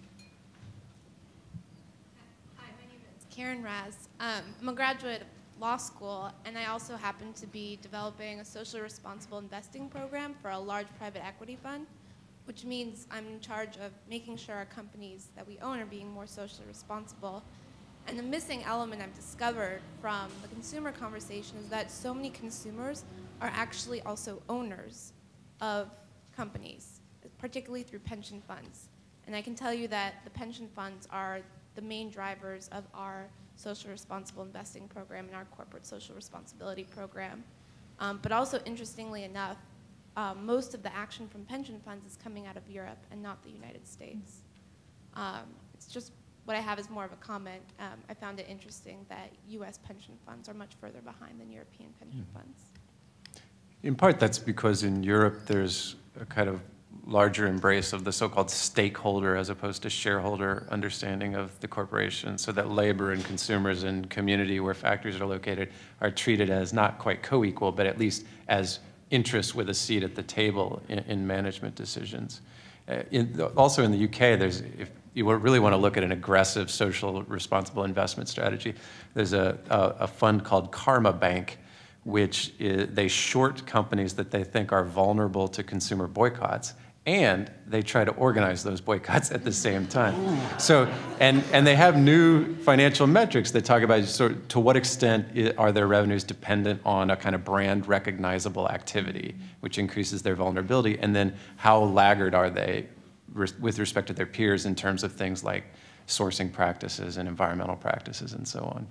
Hi, my name is Karen Raz. Um, I'm a graduate of law school, and I also happen to be developing a socially responsible investing program for a large private equity fund, which means I'm in charge of making sure our companies that we own are being more socially responsible. And the missing element I've discovered from the consumer conversation is that so many consumers are actually also owners of companies, particularly through pension funds. And I can tell you that the pension funds are the main drivers of our social responsible investing program and our corporate social responsibility program. Um, but also, interestingly enough, um, most of the action from pension funds is coming out of Europe and not the United States. Um, it's just what I have is more of a comment. Um, I found it interesting that U S pension funds are much further behind than European pension mm. funds. In part, that's because in Europe there's a kind of larger embrace of the so-called stakeholder as opposed to shareholder understanding of the corporation, so that labor and consumers and community where factories are located are treated as not quite co-equal, but at least as interests with a seat at the table in, in management decisions. Uh, in, also in the U K, there's, if you really want to look at an aggressive social responsible investment strategy, there's a, a, a fund called Karma Bank, which is, they short companies that they think are vulnerable to consumer boycotts, and they try to organize those boycotts at the same time. Ooh. So, and, and they have new financial metrics that talk about sort of to what extent are their revenues dependent on a kind of brand recognizable activity, which increases their vulnerability, and then how laggard are they with respect to their peers in terms of things like sourcing practices and environmental practices and so on.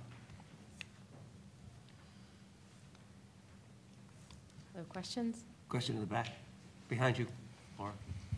Other questions? Question in the back, behind you, Laura.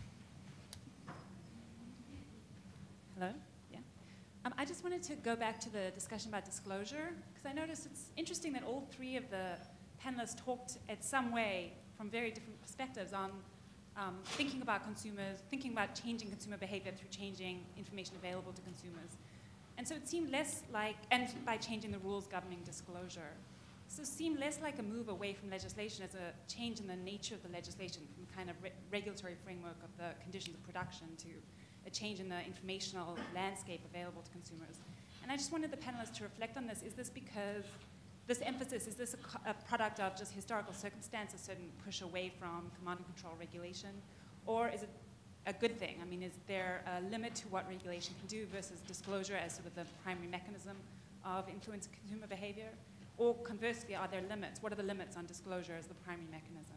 Hello? Yeah. Um, I just wanted to go back to the discussion about disclosure, because I noticed it's interesting that all three of the panelists talked in some way from very different perspectives on um, thinking about consumers, thinking about changing consumer behavior through changing information available to consumers. And so it seemed less like, and by changing the rules governing disclosure. So it seemed less like a move away from legislation as a change in the nature of the legislation, from kind of re regulatory framework of the conditions of production to a change in the informational landscape available to consumers. And I just wanted the panelists to reflect on this. Is this because this emphasis, is this a, a product of just historical circumstance, a certain push away from command and control regulation? Or is it a good thing? I mean, is there a limit to what regulation can do versus disclosure as sort of the primary mechanism of influencing consumer behavior? Or conversely, are there limits? What are the limits on disclosure as the primary mechanism?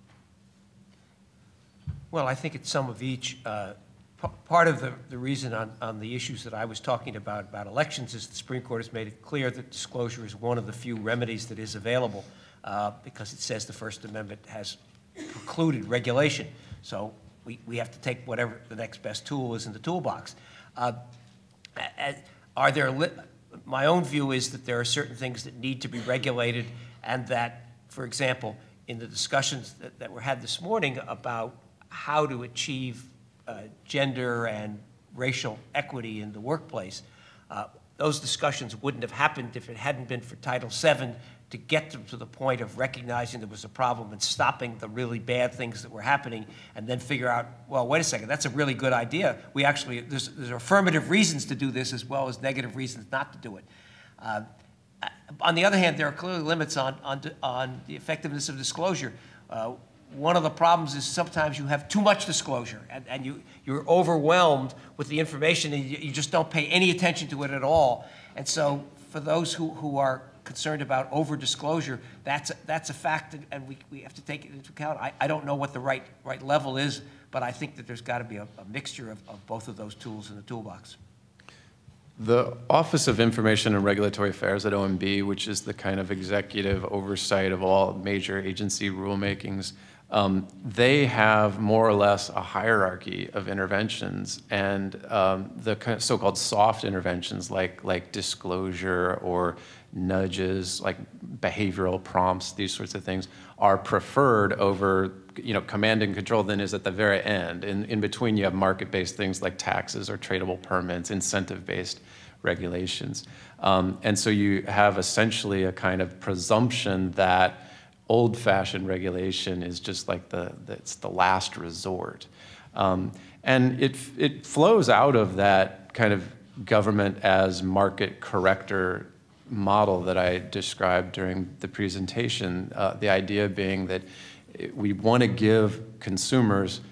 Well, I think it's some of each. Uh, part of the, the reason on, on the issues that I was talking about, about elections, is the Supreme Court has made it clear that disclosure is one of the few remedies that is available, uh, because it says the First Amendment has precluded regulation. So we, we have to take whatever the next best tool is in the toolbox. Uh, are there li My own view is that there are certain things that need to be regulated, and that, for example, in the discussions that, that were had this morning about how to achieve uh, gender and racial equity in the workplace, uh, those discussions wouldn't have happened if it hadn't been for Title seven to get them to the point of recognizing there was a problem and stopping the really bad things that were happening, and then figure out, well, wait a second, that's a really good idea. We actually, there's, there's affirmative reasons to do this as well as negative reasons not to do it. Uh, on the other hand, there are clearly limits on, on, on the effectiveness of disclosure. Uh, one of the problems is sometimes you have too much disclosure, and, and you, you're overwhelmed with the information, and you, you just don't pay any attention to it at all. And so for those who, who are concerned about over-disclosure, that's a, that's a fact, and we, we have to take it into account. I, I don't know what the right, right level is, but I think that there's got to be a, a mixture of, of both of those tools in the toolbox. The Office of Information and Regulatory Affairs at O M B, which is the kind of executive oversight of all major agency rulemakings, um, they have more or less a hierarchy of interventions, and um, the so-called soft interventions like, like disclosure or nudges, like behavioral prompts, these sorts of things, are preferred over, you know, command and control then is at the very end. In, in between, you have market-based things like taxes or tradable permits, incentive-based regulations. Um, and so you have essentially a kind of presumption that old-fashioned regulation is just like the, the, it's the last resort. Um, and it, it flows out of that kind of government as market corrector model that I described during the presentation, uh, the idea being that we want to give consumers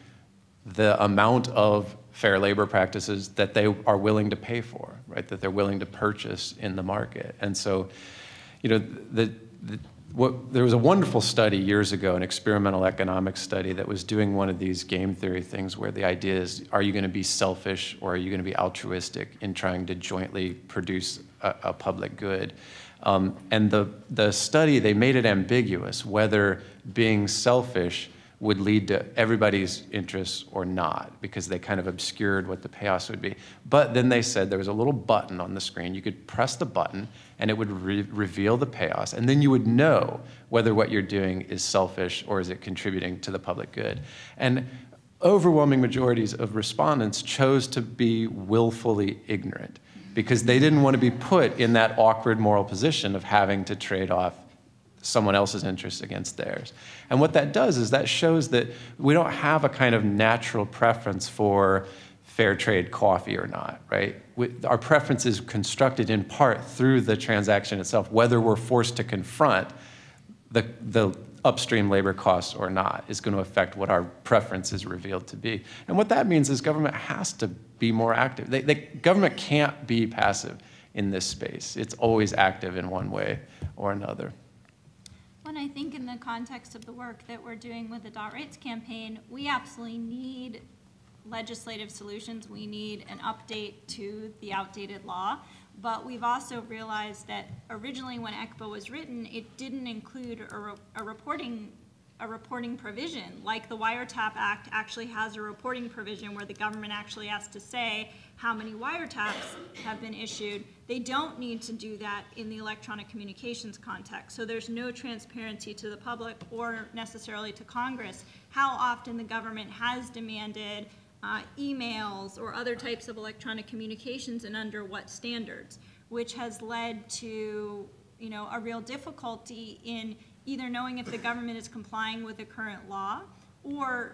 the amount of fair labor practices that they are willing to pay for, right? That they're willing to purchase in the market. And so, you know, the, the what, there was a wonderful study years ago, an experimental economics study that was doing one of these game theory things where the idea is, are you going to be selfish or are you going to be altruistic in trying to jointly produce a, a public good? Um, and the, the study, they made it ambiguous whether being selfish would lead to everybody's interests or not, because they kind of obscured what the payoffs would be. But then they said there was a little button on the screen. You could press the button, and it would re reveal the payoffs. And then you would know whether what you're doing is selfish or is it contributing to the public good. And overwhelming majorities of respondents chose to be willfully ignorant because they didn't want to be put in that awkward moral position of having to trade off someone else's interests against theirs. And what that does is that shows that we don't have a kind of natural preference for fair trade coffee or not, right? We, our preference is constructed in part through the transaction itself, whether we're forced to confront the, the upstream labor costs or not is going to affect what our preference is revealed to be. And what that means is government has to be more active. They, they, government can't be passive in this space. It's always active in one way or another. And I think in the context of the work that we're doing with the Dot Rates campaign, we absolutely need legislative solutions. We need an update to the outdated law. But we've also realized that originally when E C B A was written, it didn't include a, re a reporting a reporting provision. Like the Wiretap Act actually has a reporting provision where the government actually has to say how many wiretaps have been issued. They don't need to do that in the electronic communications context. So there's no transparency to the public or necessarily to Congress how often the government has demanded uh, emails or other types of electronic communications and under what standards, which has led to, you know, a real difficulty in either knowing if the government is complying with the current law or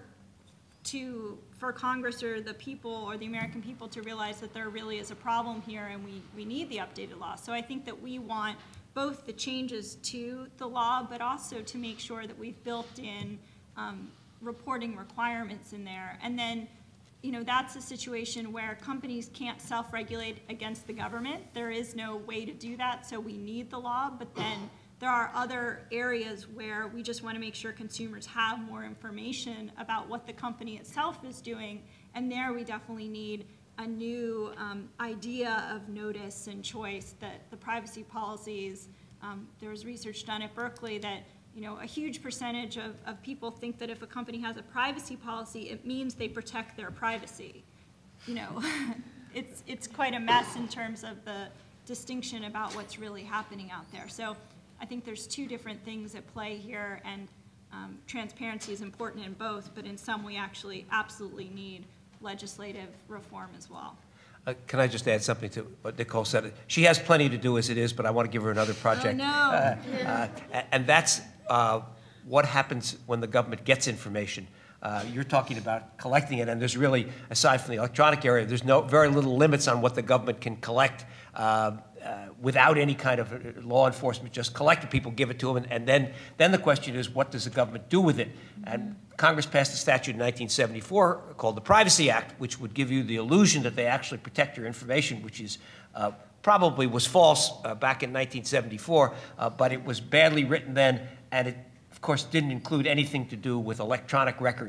to, for Congress or the people or the American people to realize that there really is a problem here and we, we need the updated law. So I think that we want both the changes to the law, but also to make sure that we've built in um, reporting requirements in there. And then, you know, that's a situation where companies can't self-regulate against the government. There is no way to do that, so we need the law, but then there are other areas where we just want to make sure consumers have more information about what the company itself is doing, and there we definitely need a new um, idea of notice and choice, that the privacy policies, um, there was research done at Berkeley that, you know, a huge percentage of, of people think that if a company has a privacy policy, it means they protect their privacy. You know, it's, it's quite a mess in terms of the distinction about what's really happening out there. So I think there's two different things at play here, and um, transparency is important in both, but in some we actually absolutely need legislative reform as well. Uh, can I just add something to what Nicole said? She has plenty to do as it is, but I want to give her another project. Oh, no. Uh, uh, and that's uh, what happens when the government gets information. Uh, you're talking about collecting it, and there's really, aside from the electronic area, there's no very little limits on what the government can collect uh, uh, without any kind of law enforcement. Just collect it, people give it to them, and, and then, then the question is, what does the government do with it? And Congress passed a statute in nineteen seventy-four called the Privacy Act, which would give you the illusion that they actually protect your information, which is uh, probably was false uh, back in nineteen seventy-four, uh, but it was badly written then, and it, of course, didn't include anything to do with electronic records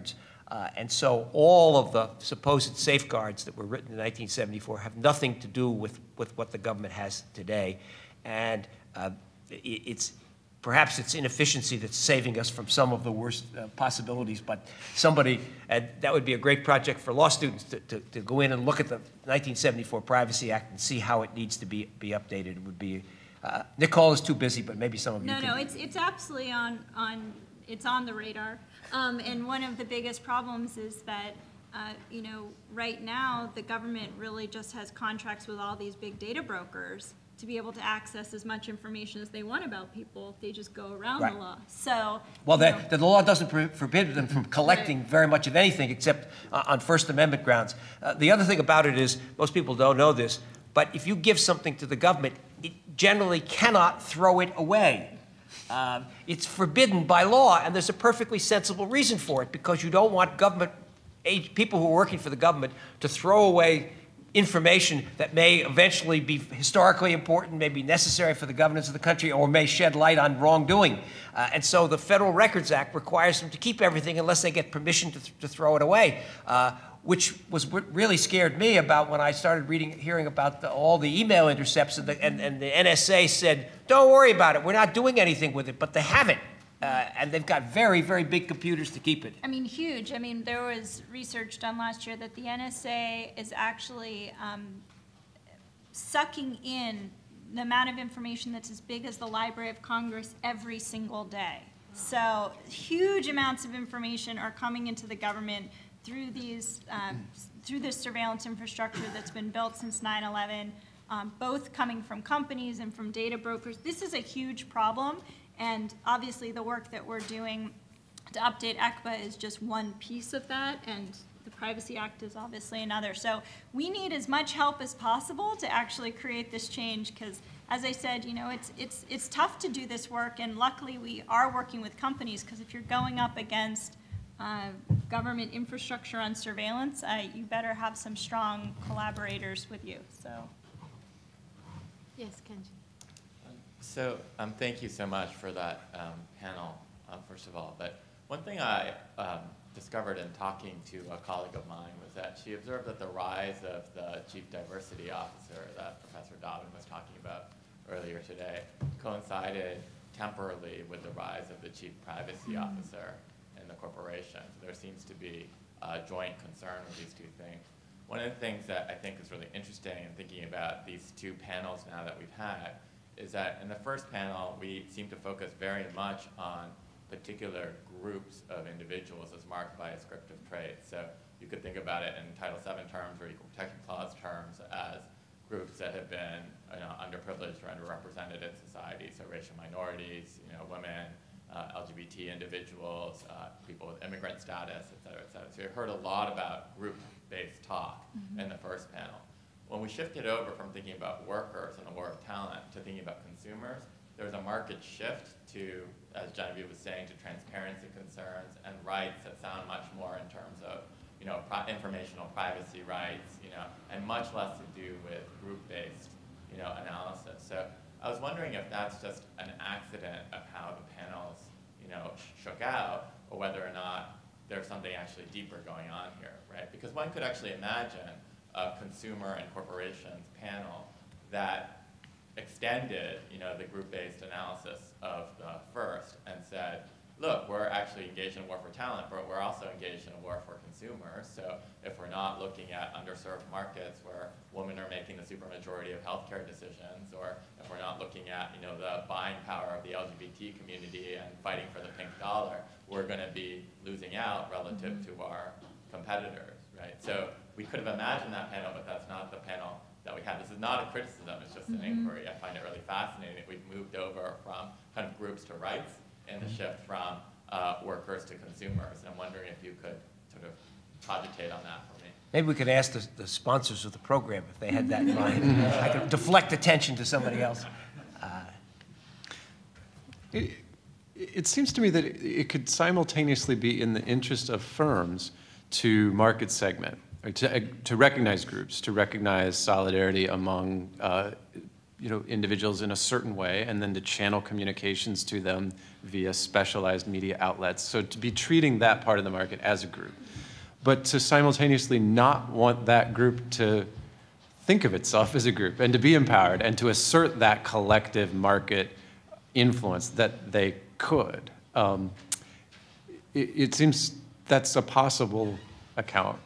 Uh, and so all of the supposed safeguards that were written in nineteen seventy-four have nothing to do with, with what the government has today. And uh, it, it's perhaps it's inefficiency that's saving us from some of the worst uh, possibilities, but somebody, and that would be a great project for law students to, to, to go in and look at the nineteen seventy-four Privacy Act and see how it needs to be, be updated. It would be, uh, Nicole is too busy, but maybe some of you No, can. no, it's, it's absolutely on, on, it's on the radar. Um, and one of the biggest problems is that, uh, you know, right now, the government really just has contracts with all these big data brokers to be able to access as much information as they want about people. They just go around Right. the law. So, Well, you the, know, the law doesn't pr forbid them from collecting Right. very much of anything except uh, on First Amendment grounds. Uh, the other thing about it is, most people don't know this, but if you give something to the government, it generally cannot throw it away. Um, it's forbidden by law, and there's a perfectly sensible reason for it, because you don't want government age, people who are working for the government to throw away information that may eventually be historically important, may be necessary for the governance of the country, or may shed light on wrongdoing. Uh, and so the Federal Records Act requires them to keep everything unless they get permission to, th to throw it away, uh, which was what really scared me about when I started reading, hearing about the, all the email intercepts, and the, and, and the N S A said, don't worry about it, we're not doing anything with it, but they haven't. Uh, and they've got very, very big computers to keep it. I mean, huge. I mean, there was research done last year that the N S A is actually um, sucking in the amount of information that's as big as the Library of Congress every single day. So huge amounts of information are coming into the government through these, um, through this surveillance infrastructure that's been built since nine eleven, um, both coming from companies and from data brokers. This is a huge problem. And obviously the work that we're doing to update E C B A is just one piece of that, and the Privacy Act is obviously another. So we need as much help as possible to actually create this change, because as I said, you know, it's, it's, it's tough to do this work, and luckily we are working with companies, because if you're going up against uh, government infrastructure on surveillance, uh, you better have some strong collaborators with you. So. Yes, Kenji. So um, thank you so much for that um, panel, uh, first of all. But one thing I um, discovered in talking to a colleague of mine was that she observed that the rise of the chief diversity officer that Professor Dobbin was talking about earlier today coincided temporally with the rise of the chief privacy mm-hmm. officer in the corporation. So there seems to be a joint concern with these two things. One of the things that I think is really interesting in thinking about these two panels now that we've had is that in the first panel, we seem to focus very much on particular groups of individuals as marked by ascriptive traits. So you could think about it in Title seven terms or Equal Protection Clause terms as groups that have been you know, underprivileged or underrepresented in society, so racial minorities, you know, women, uh, L G B T individuals, uh, people with immigrant status, et cetera, et cetera. So you heard a lot about group-based talk mm-hmm. in the first panel. When we shifted over from thinking about workers and a war of talent to thinking about consumers, there was a marked shift to, as Genevieve was saying, to transparency concerns and rights that sound much more in terms of, you know, pri informational privacy rights, you know, and much less to do with group-based, you know, analysis. So I was wondering if that's just an accident of how the panels, you know, sh shook out, or whether or not there's something actually deeper going on here, right? Because one could actually imagine a consumer and corporations panel that extended, you know, the group-based analysis of the first and said, look, we're actually engaged in a war for talent, but we're also engaged in a war for consumers. So if we're not looking at underserved markets where women are making the supermajority of healthcare decisions, or if we're not looking at, you know, the buying power of the L G B T community and fighting for the pink dollar, we're going to be losing out relative mm-hmm. to our competitors, right? So we could have imagined that panel, but that's not the panel that we had. This is not a criticism, it's just an mm-hmm. inquiry. I find it really fascinating that we've moved over from kind of groups to rights and the shift from uh, workers to consumers. And I'm wondering if you could sort of cogitate on that for me. Maybe we could ask the, the sponsors of the program if they had that in mind. I could deflect attention to somebody else. Uh, it, it seems to me that it, it could simultaneously be in the interest of firms to market segment, or to, to recognize groups, to recognize solidarity among uh, you know, individuals in a certain way, and then to channel communications to them via specialized media outlets. So to be treating that part of the market as a group, but to simultaneously not want that group to think of itself as a group and to be empowered and to assert that collective market influence that they could. Um, it, it seems that's a possible account.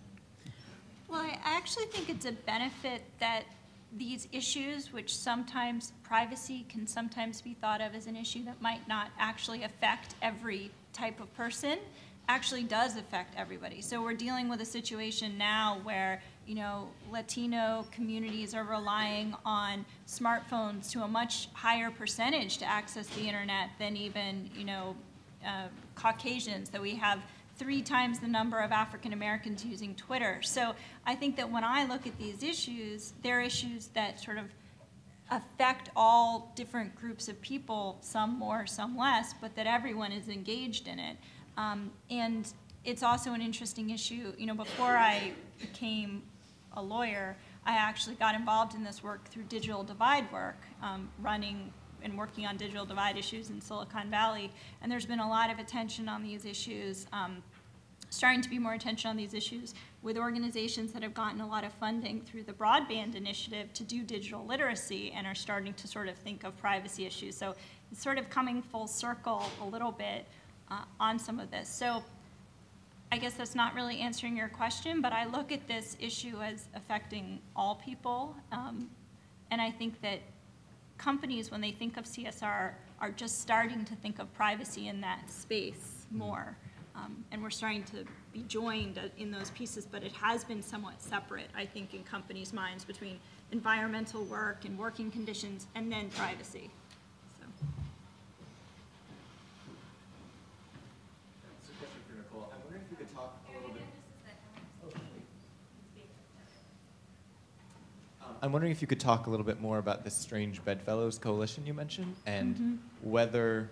Well, I actually think it's a benefit that these issues, which sometimes privacy can sometimes be thought of as an issue that might not actually affect every type of person, actually does affect everybody. So we're dealing with a situation now where, you know, Latino communities are relying on smartphones to a much higher percentage to access the internet than even, you know, uh, Caucasians, that we have three times the number of African Americans using Twitter. So I think that when I look at these issues, they're issues that sort of affect all different groups of people, some more, some less, but that everyone is engaged in it. Um, and it's also an interesting issue. You know, before I became a lawyer, I actually got involved in this work through digital divide work, um, running and working on digital divide issues in Silicon Valley. And there's been a lot of attention on these issues, um, starting to be more attention on these issues with organizations that have gotten a lot of funding through the Broadband Initiative to do digital literacy and are starting to sort of think of privacy issues. So it's sort of coming full circle a little bit uh, on some of this. So I guess that's not really answering your question, but I look at this issue as affecting all people. Um, and I think that companies, when they think of C S R, are just starting to think of privacy in that space more. Um, and we're starting to be joined in those pieces, but it has been somewhat separate, I think, in companies' minds between environmental work and working conditions and then privacy. So. That's a question for Nicole. I'm wondering if you could talk a little bit. I'm wondering if you could talk a little bit more about this Strange Bedfellows Coalition you mentioned, and mm-hmm. whether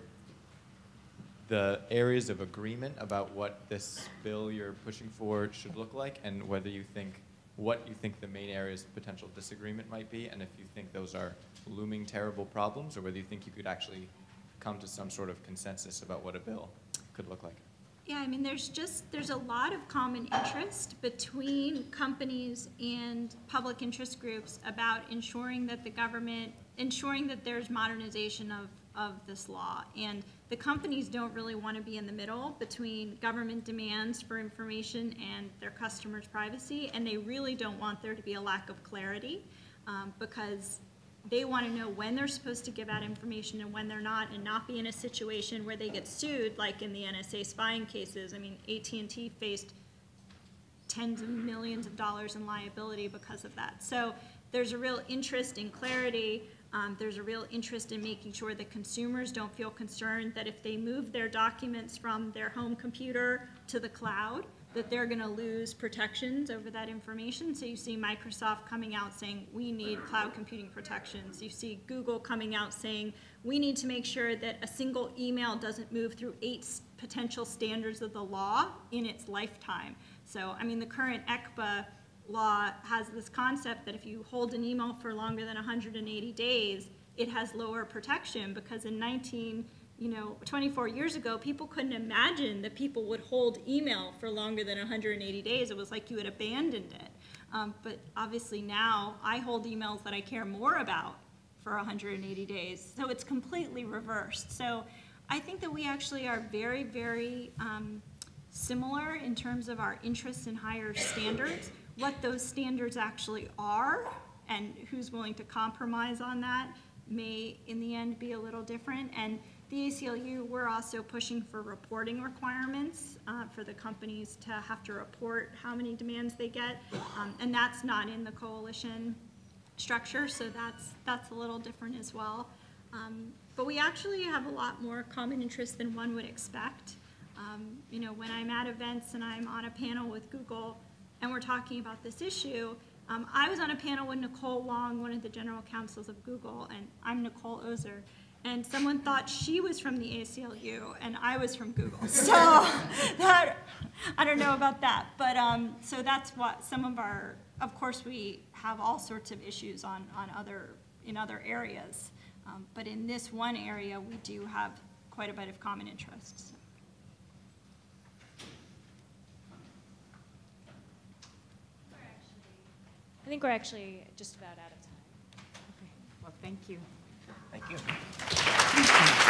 the areas of agreement about what this bill you're pushing for should look like, and whether you think, what you think the main areas of potential disagreement might be, and if you think those are looming terrible problems, or whether you think you could actually come to some sort of consensus about what a bill could look like. Yeah, I mean, there's just, there's a lot of common interest between companies and public interest groups about ensuring that the government, ensuring that there's modernization of, of this law. And the companies don't really want to be in the middle between government demands for information and their customers' privacy, and they really don't want there to be a lack of clarity, um, because they want to know when they're supposed to give out information and when they're not, and not be in a situation where they get sued, like in the N S A spying cases. I mean, A T and T faced tens of millions of dollars in liability because of that. So there's a real interest in clarity. Um, there's a real interest in making sure that consumers don't feel concerned that if they move their documents from their home computer to the cloud, that they're going to lose protections over that information. So you see Microsoft coming out saying, we need cloud computing protections. You see Google coming out saying, we need to make sure that a single email doesn't move through eight potential standards of the law in its lifetime. So, I mean, the current E C P A law has this concept that if you hold an email for longer than one hundred eighty days, it has lower protection, because in nineteen You know, twenty-four years ago, people couldn't imagine that people would hold email for longer than one hundred eighty days. It was like you had abandoned it. Um, but obviously now, I hold emails that I care more about for one hundred eighty days. So it's completely reversed. So I think that we actually are very, very um, similar in terms of our interests in higher standards. What those standards actually are and who's willing to compromise on that may, in the end, be a little different. And the A C L U, we're also pushing for reporting requirements uh, for the companies to have to report how many demands they get, um, and that's not in the coalition structure, so that's that's a little different as well. Um, but we actually have a lot more common interest than one would expect. Um, you know, when I'm at events and I'm on a panel with Google and we're talking about this issue, um, I was on a panel with Nicole Long, one of the general counsels of Google, and I'm Nicole Ozer. And someone thought she was from the A C L U, and I was from Google. So that, I don't know about that. But um, so that's what some of our, of course we have all sorts of issues on, on other in other areas. Um, but in this one area, we do have quite a bit of common interests. I think we're actually just about out of time. Okay. Well, thank you. Thank you.